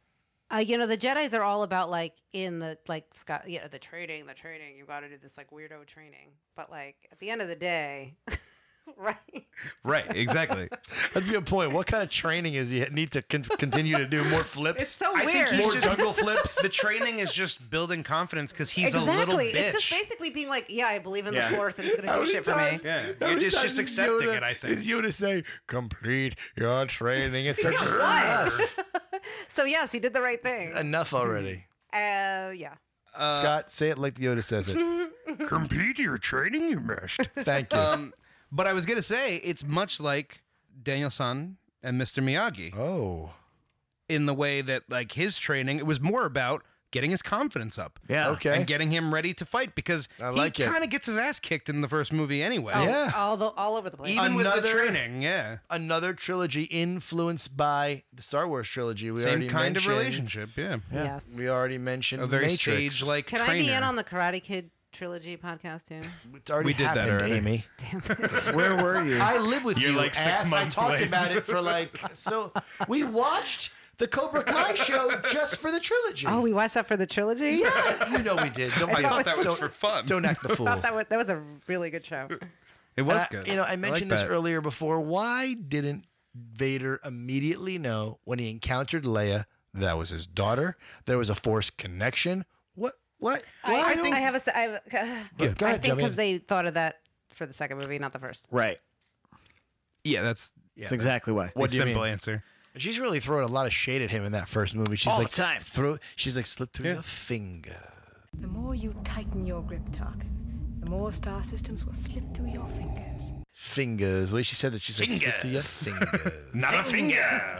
F: You know, the Jedis are all about like in the Scott, the training. You've got to do this like weirdo training. But like at the end of the day, right?
C: Right, exactly.
B: That's a good point. What kind of training is you need to continue to do? More flips?
F: It's so
C: I
F: weird.
C: think
B: More jungle flips?
C: The training is just building confidence because he's
F: exactly.
C: a little bitch.
F: It's just basically being like, yeah, I believe in the Force and it's going to
B: How
F: do
B: many
F: shit for me.
B: times-
C: Yeah,
B: how
C: you're
B: many
C: just
B: times is
C: accepting
B: Yoda-
C: it, I think.
B: Is Yoda say, complete your training? It's such a
F: What? So yes, he did the right thing.
B: Enough already.
F: Yeah.
B: Scott, say it like Yoda says it.
C: Complete your training, you missed.
B: Thank you.
C: But I was going to say, it's much like Daniel-san and Mr. Miyagi.
B: Oh.
C: In the way that, like, his training, it was more about getting his confidence up.
D: Yeah.
B: Okay.
C: And getting him ready to fight because
B: I like
C: he
B: it.
C: kind of gets his ass kicked in the first movie anyway.
F: Oh,
B: Yeah.
F: all over the place.
C: Even with the
B: Another-
C: training, yeah.
B: Another trilogy influenced by the Star Wars trilogy. We
C: Same
B: already
C: kind of
B: mentioned-
C: relationship, yeah.
F: Yes.
B: We already mentioned
C: A very
B: Matrix.
C: sage-like
F: Can
C: trainer.
F: I be in on the Karate Kid trilogy podcast too?
B: It's already
C: We did that
B: happened,
C: already.
B: Amy.
D: Where were you?
B: I live with
C: You're
B: you.
C: like 6
B: ass.
C: months
B: I talked
C: late.
B: about it for so we watched the Cobra Kai show just for the trilogy.
F: Oh, we watched that for the trilogy?
B: Yeah, you know we did. Don't
C: I thought that was for fun.
B: Don't act the fool.
F: I thought that was a really good show.
C: It was
B: And
C: good.
B: I mentioned
C: like
B: this
C: that.
B: earlier before. Why didn't Vader immediately know when he encountered Leia that was his daughter? There was a Force connection. What?
F: I
B: don't-
F: have a.
B: Go
F: I
B: ahead,
F: think
B: jump
F: because
B: in.
F: they thought of that for the second movie, not the first.
D: Right.
C: Yeah, that's
D: That's exactly why.
B: What
C: the
B: do you
C: simple
B: mean?
C: answer.
B: And she's really throwing a lot of shade at him in that first movie. She's
D: All
B: like,
D: the time.
B: She's like, slip through your finger.
K: The more you tighten your grip, Tarkin, the more star systems will slip through your fingers.
B: Fingers. The way she said that, she's like, slip through your fingers.
C: Not a finger.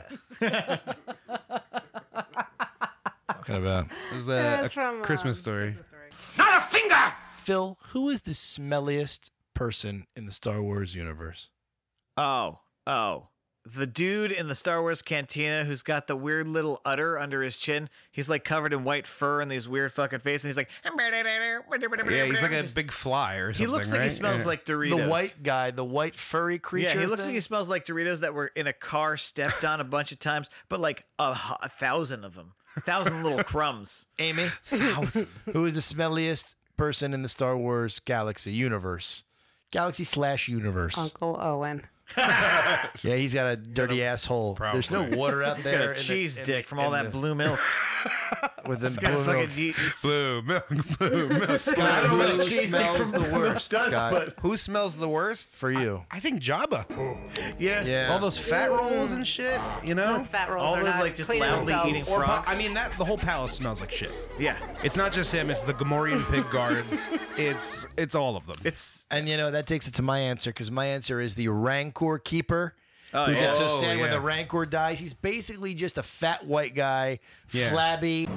B: Talking about.
C: It was
F: It's from
C: Christmas Story.
H: Not a finger!
B: Phil, who is the smelliest person in the Star Wars universe?
D: Oh. The dude in the Star Wars cantina who's got the weird little udder under his chin. He's like covered in white fur and these weird fucking faces. And he's like,
C: Yeah, he's like a big fly or something.
D: he looks like he
C: right?
D: smells
C: Yeah.
D: like Doritos.
B: The white guy, the white furry creature.
D: Yeah, he looks
B: thing?
D: like he smells like Doritos that were in a car stepped on a bunch of times, but like a 1,000 of them. 1,000 little crumbs.
B: Amy, who is the smelliest person in the Star Wars galaxy universe? Galaxy/universe.
F: Uncle Owen.
B: Yeah, he's got a dirty asshole.
C: Probably.
B: There's no water out
D: He's
B: there.
D: got
B: in
D: a
B: the-
D: cheese
B: in
D: dick
B: the-
D: from all
B: in
D: that
B: the-
D: blue milk.
B: with the
D: He's got a
B: blue milk.
D: fucking
C: Blue milk.
B: Scott,
D: I don't know what
B: who
D: a cheese dick
B: smells
D: from
B: the
D: blue milk
B: worst?
D: does,
B: Scott,
D: but
C: Who smells the worst?
B: for you.
C: I think Jabba.
D: yeah.
C: All those fat rolls and shit, you know?
F: Those fat rolls
D: All
F: are
D: those,
F: not
D: like, just
F: cleaning
D: loudly
F: themselves.
D: eating
C: Or
D: frogs.
C: I mean, the whole palace smells like shit.
D: Yeah.
C: It's not just him, it's the Gamorrean pig guards. It's all of them.
B: And that takes it to my answer, because my answer is the Rancor Keeper. Who
D: yeah.
B: gets so
C: Oh,
B: sad when
C: yeah.
B: the Rancor dies. He's basically just a fat white guy,
C: Yeah.
B: flabby.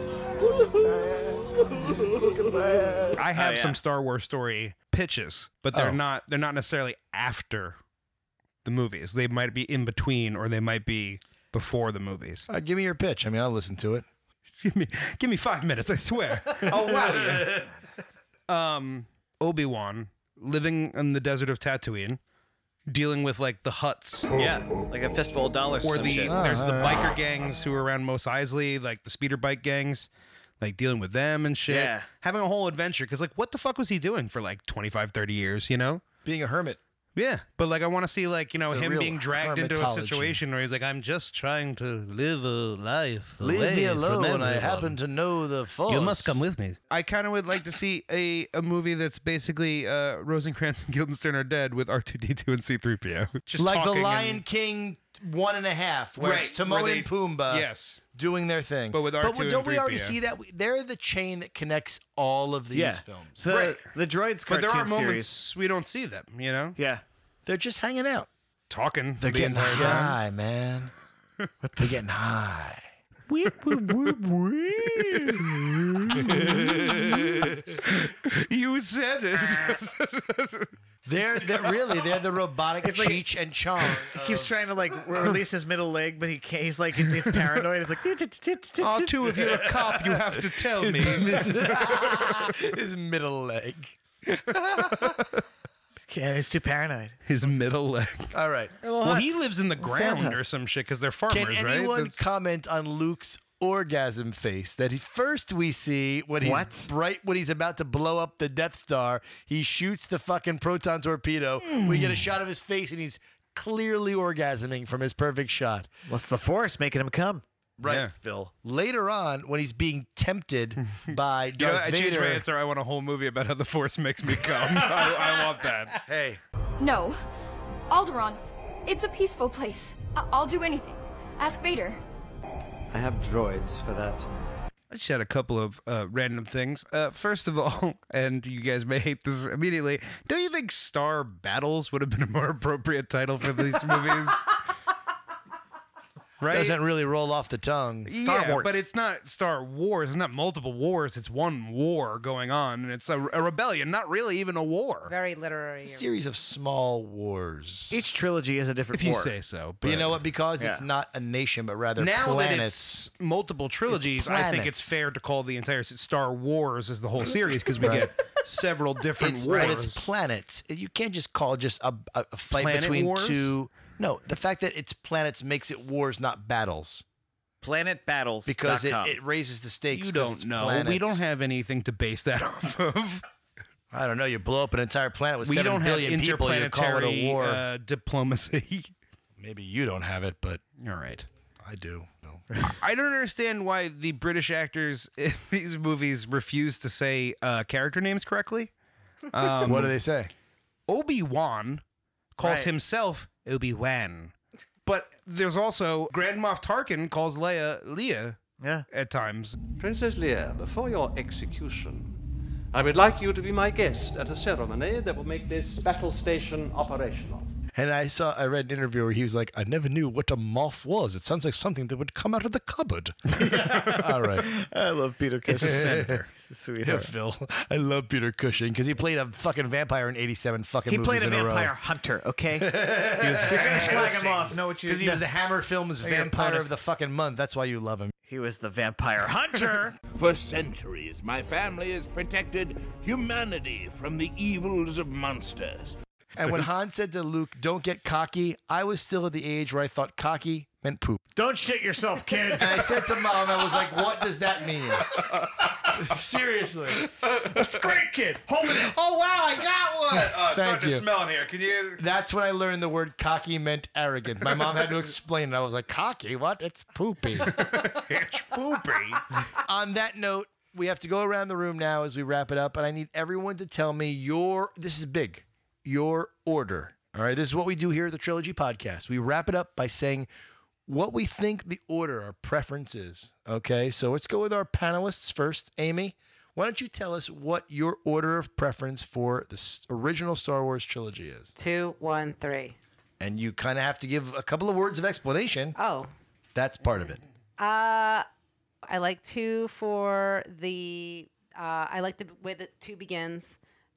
C: I have
D: yeah.
C: some Star Wars story pitches, but they're not necessarily after the movies. They might be in between, or they might be before the movies.
B: Give me your pitch. I mean, I'll listen to it.
C: Give me 5 minutes, I swear. I'll wow you. Obi-Wan living in the desert of Tatooine, dealing with like the huts.
D: Yeah, like a fistful of dollars or
C: Or
D: some
C: the
D: shit.
C: there's the biker gangs who are around Mos Eisley, like the speeder bike gangs, like dealing with them and shit.
D: Yeah.
C: Having a whole adventure, because like what the fuck was he doing for like 25, 30 years, you know?
B: Being a hermit.
C: Yeah, but like I want to see like,
B: The
C: him
B: real
C: being dragged into a
B: hermitology.
C: situation where he's like, I'm just trying to live a life.
B: Leave
C: away
B: me
C: from
B: alone. I
C: everyone.
B: happen to know the Force.
C: You must come with me. I kind of would like to see a movie that's basically Rosencrantz and Guildenstern are dead with R2-D2 and C-3PO. Just
B: like the
C: talking
B: Lion
C: and-
B: King 1.5, where
C: Right,
B: it's Timon
C: where they-
B: and Pumbaa
C: Yes.
B: doing their thing.
C: But with R2
B: don't
C: and
B: we already
C: 3PO.
B: see that? They're the chain that connects all of these films.
D: The Droids
C: But
D: cartoon
C: there are
D: series.
C: moments we don't see them, you know?
D: Yeah.
B: They're just hanging out.
C: Talking.
B: They're
C: the
B: getting
C: entire time.
B: high, man. They're getting high.
C: You said it.
B: They're the robotic Cheech and Chong.
D: He keeps trying to like release his middle leg, but he can't. He's like, it's paranoid. It's like,
C: oh, too, if you're a cop, you have to tell me.
B: His middle leg.
D: Yeah, he's too paranoid.
C: His middle leg.
B: All right.
C: Well, he lives in the ground or some shit because they're farmers,
B: Can
C: right?
B: anyone comment on Luke's orgasm face that first we see when he's about to blow up the Death Star? He shoots the fucking proton torpedo. We get a shot of his face, and he's clearly orgasming from his perfect shot.
D: What's the Force making him come?
B: Right, Phil. Later on, when he's being tempted by Darth
C: I
B: Vader,
C: changed my answer. I want a whole movie about how the Force makes me come. I want that.
B: Hey.
L: No. Alderaan, it's a peaceful place. I'll do anything. Ask Vader.
M: I have droids for that.
C: I just had a couple of random things. First of all, and you guys may hate this immediately, don't you think Star Battles would have been a more appropriate title for these movies? Right?
B: Doesn't really roll off the tongue.
C: Star Wars. But it's not Star Wars. It's not multiple wars. It's one war going on, and it's a rebellion, not really even a war.
F: Very literary.
B: A series of small wars.
D: Each trilogy is a different war.
C: If you say so.
B: But you know what? Because it's not a nation, but rather
C: now
B: planets.
C: that it's multiple trilogies, I think it's fair to call the entire Star Wars as the whole series because we get several different wars.
B: But it's planets. You can't just call just a fight
C: Planet
B: between
C: wars?
B: two. No, the fact that it's planets makes it wars, not battles.
D: Planetbattles.
B: Because it raises the stakes.
C: You don't know. We don't have anything to base that off of.
B: I don't know. You blow up an entire planet with
C: We
B: 7
C: don't have
B: billion people, you call it a war.
C: interplanetary diplomacy.
B: Maybe you don't have it, but
C: all right.
B: I do. No.
C: I don't understand why the British actors in these movies refuse to say character names correctly.
B: What do they say?
C: Obi-Wan calls himself Obi-Wan. But there's also Grand Moff Tarkin calls Leia Leia at times.
W: Princess Leia, before your execution, I would like you to be my guest at a ceremony that will make this battle station operational.
B: And I read an interview where he was like, I never knew what a moth was. It sounds like something that would come out of the cupboard. All right.
D: I love Peter Cushing.
B: It's a senator.
D: He's a sweetheart.
B: Yeah, Phil. I love Peter Cushing because he played a fucking vampire in 87 fucking movies
D: played a
B: in a row.
D: vampire hunter, okay?
B: He was
D: You're going to slag him off. Know what you
B: because he was the Hammer Films Vampire of the fucking month. That's why you love him.
D: He was the vampire hunter.
X: For centuries, my family has protected humanity from the evils of monsters.
B: And when Han said to Luke, don't get cocky, I was still at the age where I thought cocky meant poop.
D: Don't shit yourself, kid.
B: And I said to Mom, I was like, what does that mean? Seriously.
D: That's great, kid. Hold it in.
C: Oh, wow, I got one. It's
B: Thank
C: starting
B: you.
C: to smell in here. Can you?
B: That's when I learned the word cocky meant arrogant. My mom had to explain it. I was like, cocky? What? It's poopy.
C: It's poopy.
B: On that note, we have to go around the room now as we wrap it up, and I need everyone to tell me this is big, your order. All right, this is what we do here at the Trilogy Podcast. We wrap it up by saying what we think the order, our preference is. Okay, so let's go with our panelists first. Amy, why don't you tell us what your order of preference for the original Star Wars trilogy is?
F: 2, 1, 3.
B: And you kind of have to give a couple of words of explanation.
F: Oh.
B: That's part of it.
F: I like 2 for the. I like the way that 2 begins.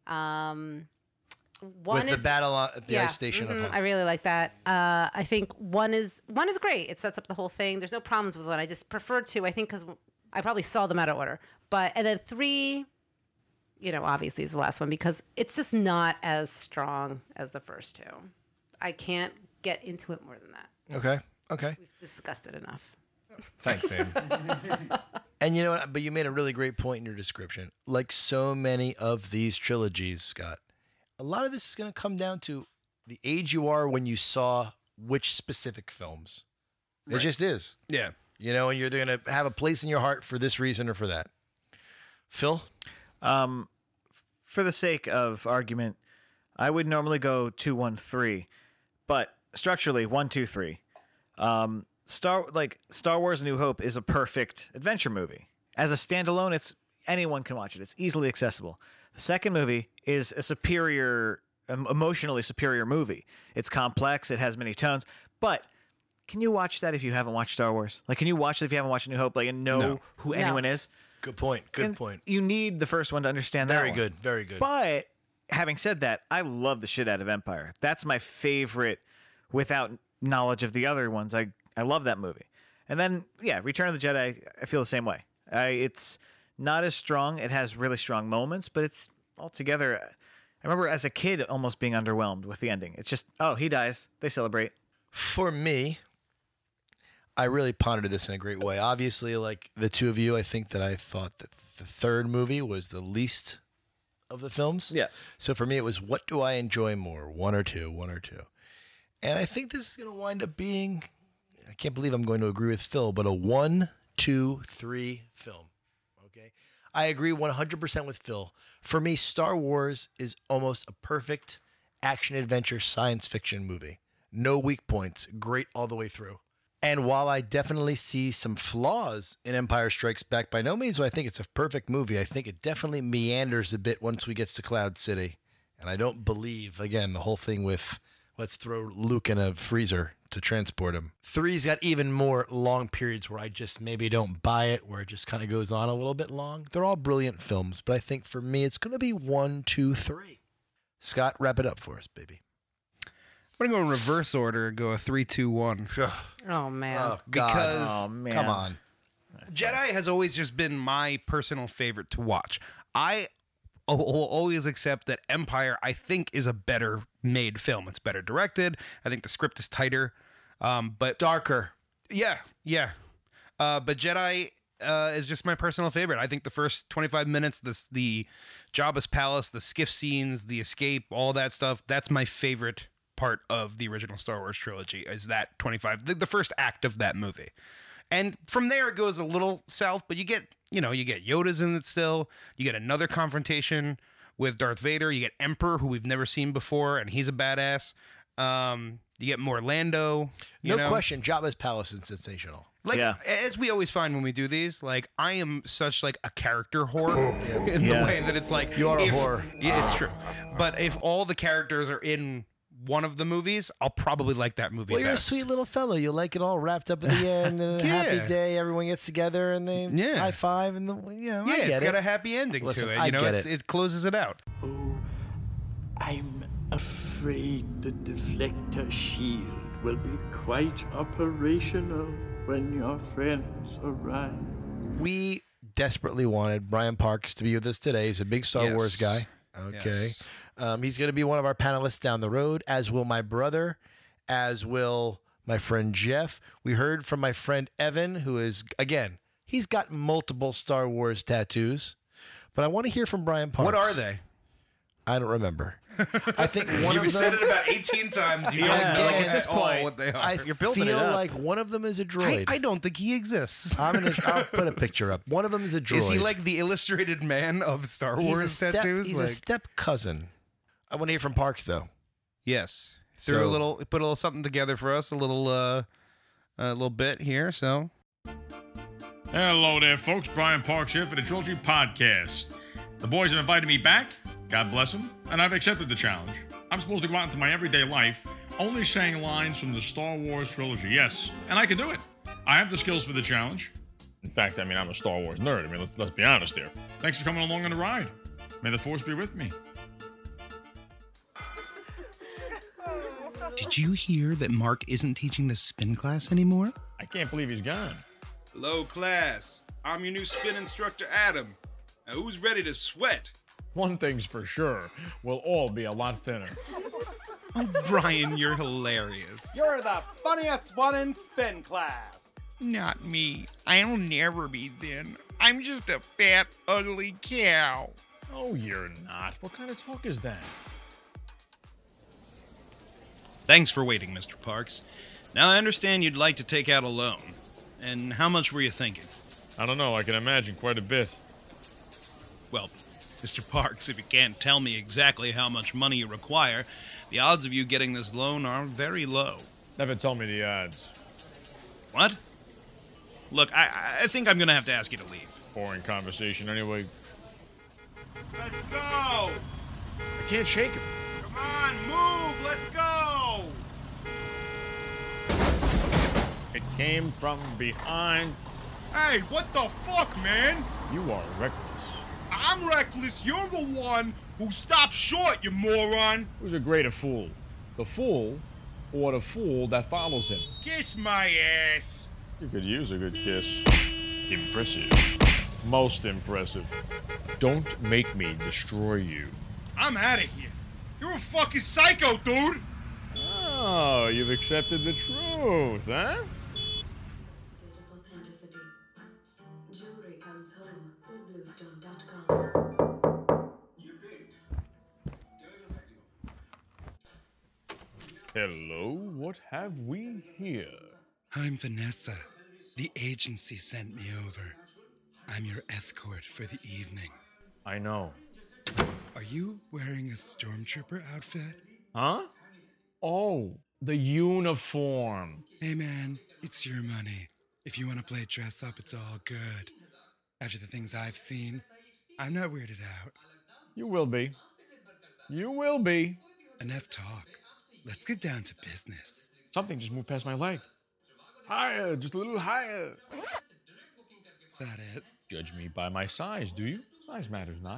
B: With the battle at the ice station of Hoth.
F: I really like that. I think 1 is great. It sets up the whole thing. There's no problems with 1. I just prefer 2. I think because I probably saw them out of order. And then 3, obviously is the last one because it's just not as strong as the first 2. I can't get into it more than that.
B: Okay.
F: We've discussed it enough.
B: Thanks, Sam. And you know what? But you made a really great point in your description. Like so many of these trilogies, Scott, a lot of this is going to come down to the age you are when you saw which specific films. It just is.
C: Yeah.
B: And you're going to have a place in your heart for this reason or for that. Phil?
D: For the sake of argument, I would normally go 2, 1, 3, but structurally 1, 2, 3. Star Wars: A New Hope is a perfect adventure movie. As a standalone, anyone can watch it. It's easily accessible. The second movie is a superior, emotionally superior movie. It's complex. It has many tones. But can you watch that if you haven't watched Star Wars? Like, can you watch it if you haven't watched A New Hope? And know who anyone is?
B: Good point. Good point.
D: You need the first one to understand that.
B: Very good. Very good.
D: But having said that, I love the shit out of Empire. That's my favorite without knowledge of the other ones. I love that movie. And then, yeah, Return of the Jedi, I feel the same way. It's not as strong. It has really strong moments, but it's altogether... I remember as a kid almost being underwhelmed with the ending. It's just, oh, he dies. They celebrate.
B: For me, I really pondered this in a great way. Obviously, like the two of you, I think that I thought that the third movie was the least of the films.
D: Yeah.
B: So for me, it was, what do I enjoy more? One or two. And I think this is going to wind up being, I can't believe I'm going to agree with Phil, but a 1, 2, 3 film. Okay. I agree 100% with Phil. For me, Star Wars is almost a perfect action-adventure science fiction movie. No weak points. Great all the way through. And while I definitely see some flaws in Empire Strikes Back, by no means do I think it's a perfect movie. I think it definitely meanders a bit once we get to Cloud City. And I don't believe, again, the whole thing with let's throw Luke in a freezer to transport him. 3's got even more long periods where I just maybe don't buy it, where it just kind of goes on a little bit long. They're all brilliant films, but I think for me it's going to be 1, 2, 3. Scott, wrap it up for us, baby.
C: I'm going to go in reverse order and go a 3, 2, 1.
F: Oh, man.
B: Oh, God.
C: Because
B: Come on.
C: Jedi has always just been my personal favorite to watch. I will always accept that Empire, I think, is a better made film. It's better directed. I think the script is tighter. But
B: darker.
C: Yeah. But Jedi is just my personal favorite. I think the first 25 minutes, the Jabba's palace, the skiff scenes, the escape, all that stuff, that's my favorite part of the original Star Wars trilogy, is that 25, the first act of that movie. And from there it goes a little south, but you get Yoda's in it still. You get another confrontation with Darth Vader. You get Emperor, who we've never seen before, and he's a badass. You get more Lando.
B: No question, Jabba's palace is sensational.
C: Like, as we always find when we do these, like, I am such like a character whore in the way that it's like,
B: you are a whore.
C: Yeah, it's true. But if all the characters are in one of the movies, I'll probably like that movie.
B: Well, you're
C: best.
B: a sweet little fellow. You like it all wrapped up at the end, and a happy day. Everyone gets together and they high five, and I get
C: it's
B: it.
C: got a happy ending to it. It closes it out.
J: Oh, I'm afraid the deflector shield will be quite operational when your friends arrive.
B: We desperately wanted Brian Parks to be with us today. He's a big Star Wars guy. Okay. Yes. He's going to be one of our panelists down the road, as will my brother, as will my friend Jeff. We heard from my friend Evan, who is, again, he's got multiple Star Wars tattoos. But I want to hear from Brian Parks.
C: What are they?
B: I don't remember. I think one of them...
C: You've said it about 18 times. You don't
B: again,
C: at this point what they are.
B: I feel like one of them is a droid.
C: I don't think he exists.
B: I'll put a picture up. One of them is a droid.
C: Is he like the illustrated man of Star Wars tattoos?
B: He's a step cousin. I want to hear from Parks, though.
C: Yes. Put a little something together for us, a little bit here, so.
Q: Hello there, folks. Brian Parks here for the Trilogy podcast. The boys have invited me back, God bless them, and I've accepted the challenge. I'm supposed to go out into my everyday life only saying lines from the Star Wars trilogy. Yes, and I can do it. I have the skills for the challenge. In fact, I'm a Star Wars nerd. Let's be honest here. Thanks for coming along on the ride. May the Force be with me.
C: Did you hear that Mark isn't teaching the spin class anymore?
Q: I can't believe he's gone.
R: Hello, class. I'm your new spin instructor, Adam. Now, who's ready to sweat?
W: One thing's for sure, we'll all be a lot thinner.
C: Oh, Brian, you're hilarious.
S: You're the funniest one in spin class.
T: Not me. I'll never be thin. I'm just a fat, ugly cow.
W: Oh, you're not. What kind of talk is that?
R: Thanks for waiting, Mr. Parks. Now, I understand you'd like to take out a loan. And how much were you thinking?
W: I don't know. I can imagine quite a bit.
R: Well, Mr. Parks, if you can't tell me exactly how much money you require, the odds of you getting this loan are very low.
W: Never tell me the odds.
R: What? Look, I think I'm going to have to ask you to leave.
W: Boring conversation anyway.
R: Let's go!
W: I can't shake him.
R: Come on, move! Let's go!
W: It came from behind.
R: Hey, what the fuck, man?
Q: You are reckless.
T: I'm reckless. You're the one who stopped short, you moron.
Q: Who's a greater fool? The fool or the fool that follows him?
T: Kiss my ass.
Q: You could use a good kiss. Impressive. Most impressive. Don't make me destroy you.
T: I'm out of here. You're a fucking psycho, dude.
Q: Oh, you've accepted the truth, huh? Hello, what have we here?
I: I'm Vanessa. The agency sent me over. I'm your escort for the evening.
Q: I know.
I: Are you wearing a stormtrooper outfit?
Q: Huh? Oh, the uniform.
I: Hey man, it's your money. If you want to play dress up, it's all good. After the things I've seen, I'm not weirded out.
Q: You will be. You will be.
I: Enough talk. Let's get down to business.
Q: Something just moved past my leg. Higher, just a little higher.
I: Is that it?
Q: Judge me by my size, do you? Size matters not.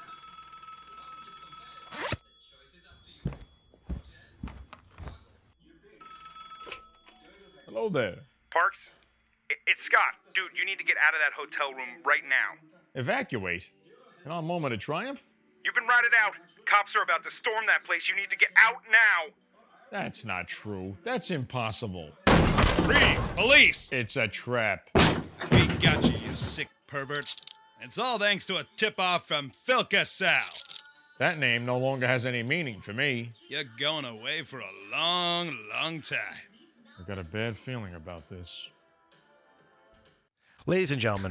Q: Hello there.
C: Parks? It's Scott. Dude, you need to get out of that hotel room right now.
Q: Evacuate? In our moment of triumph?
C: You've been routed out. Cops are about to storm that place. You need to get out now.
Q: That's not true. That's impossible.
R: Freeze! Police!
Q: It's a trap.
R: We got you, you sick pervert. It's all thanks to a tip-off from Phil Cassell.
Q: That name no longer has any meaning for me.
R: You're going away for a long, long time.
Q: I've got a bad feeling about this.
B: Ladies and gentlemen.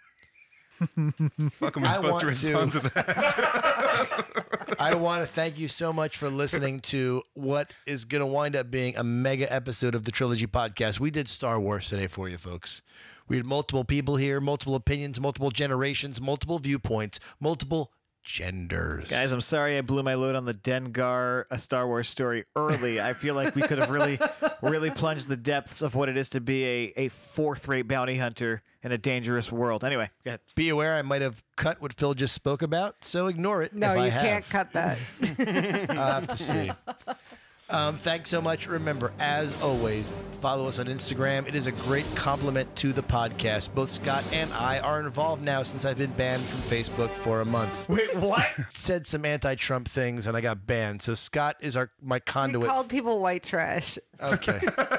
C: Fuck am I supposed to respond to that?
B: I want to thank you so much for listening to what is going to wind up being a mega episode of the Trilogy podcast. We did Star Wars today for you folks. We had multiple people here, multiple opinions, multiple generations, multiple viewpoints, multiple genders.
D: Guys, I'm sorry I blew my load on the Dengar A Star Wars Story early. I feel like we could have really plunged the depths of what it is to be a fourth-rate bounty hunter in a dangerous world. Anyway, go ahead.
B: Be aware I might have cut what Phil just spoke about, so ignore it.
F: No,
B: if
F: you
B: I
F: can't
B: have.
F: cut that.
B: I'll have to see. Thanks so much. Remember, as always, follow us on Instagram. It is a great compliment to the podcast. Both Scott and I are involved now since I've been banned from Facebook for a month.
D: Wait, what?
B: Said some anti-Trump things and I got banned. So Scott is my conduit.
F: We called people white trash.
B: Okay.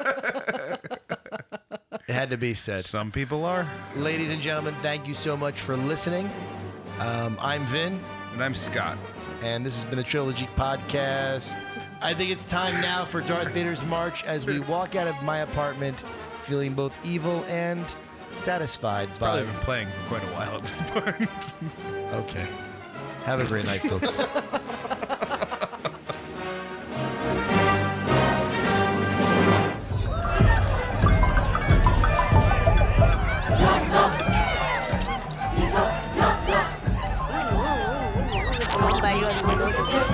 B: It had to be said.
C: Some people are.
B: Ladies and gentlemen, thank you so much for listening. I'm Vin.
C: And I'm Scott.
B: And this has been the Trilogy Podcast. I think it's time now for Darth Vader's March as we walk out of my apartment feeling both evil and satisfied.
C: It's probably been playing for quite a while at this point.
B: Okay. Have a great night, folks.
F: I'll buy you a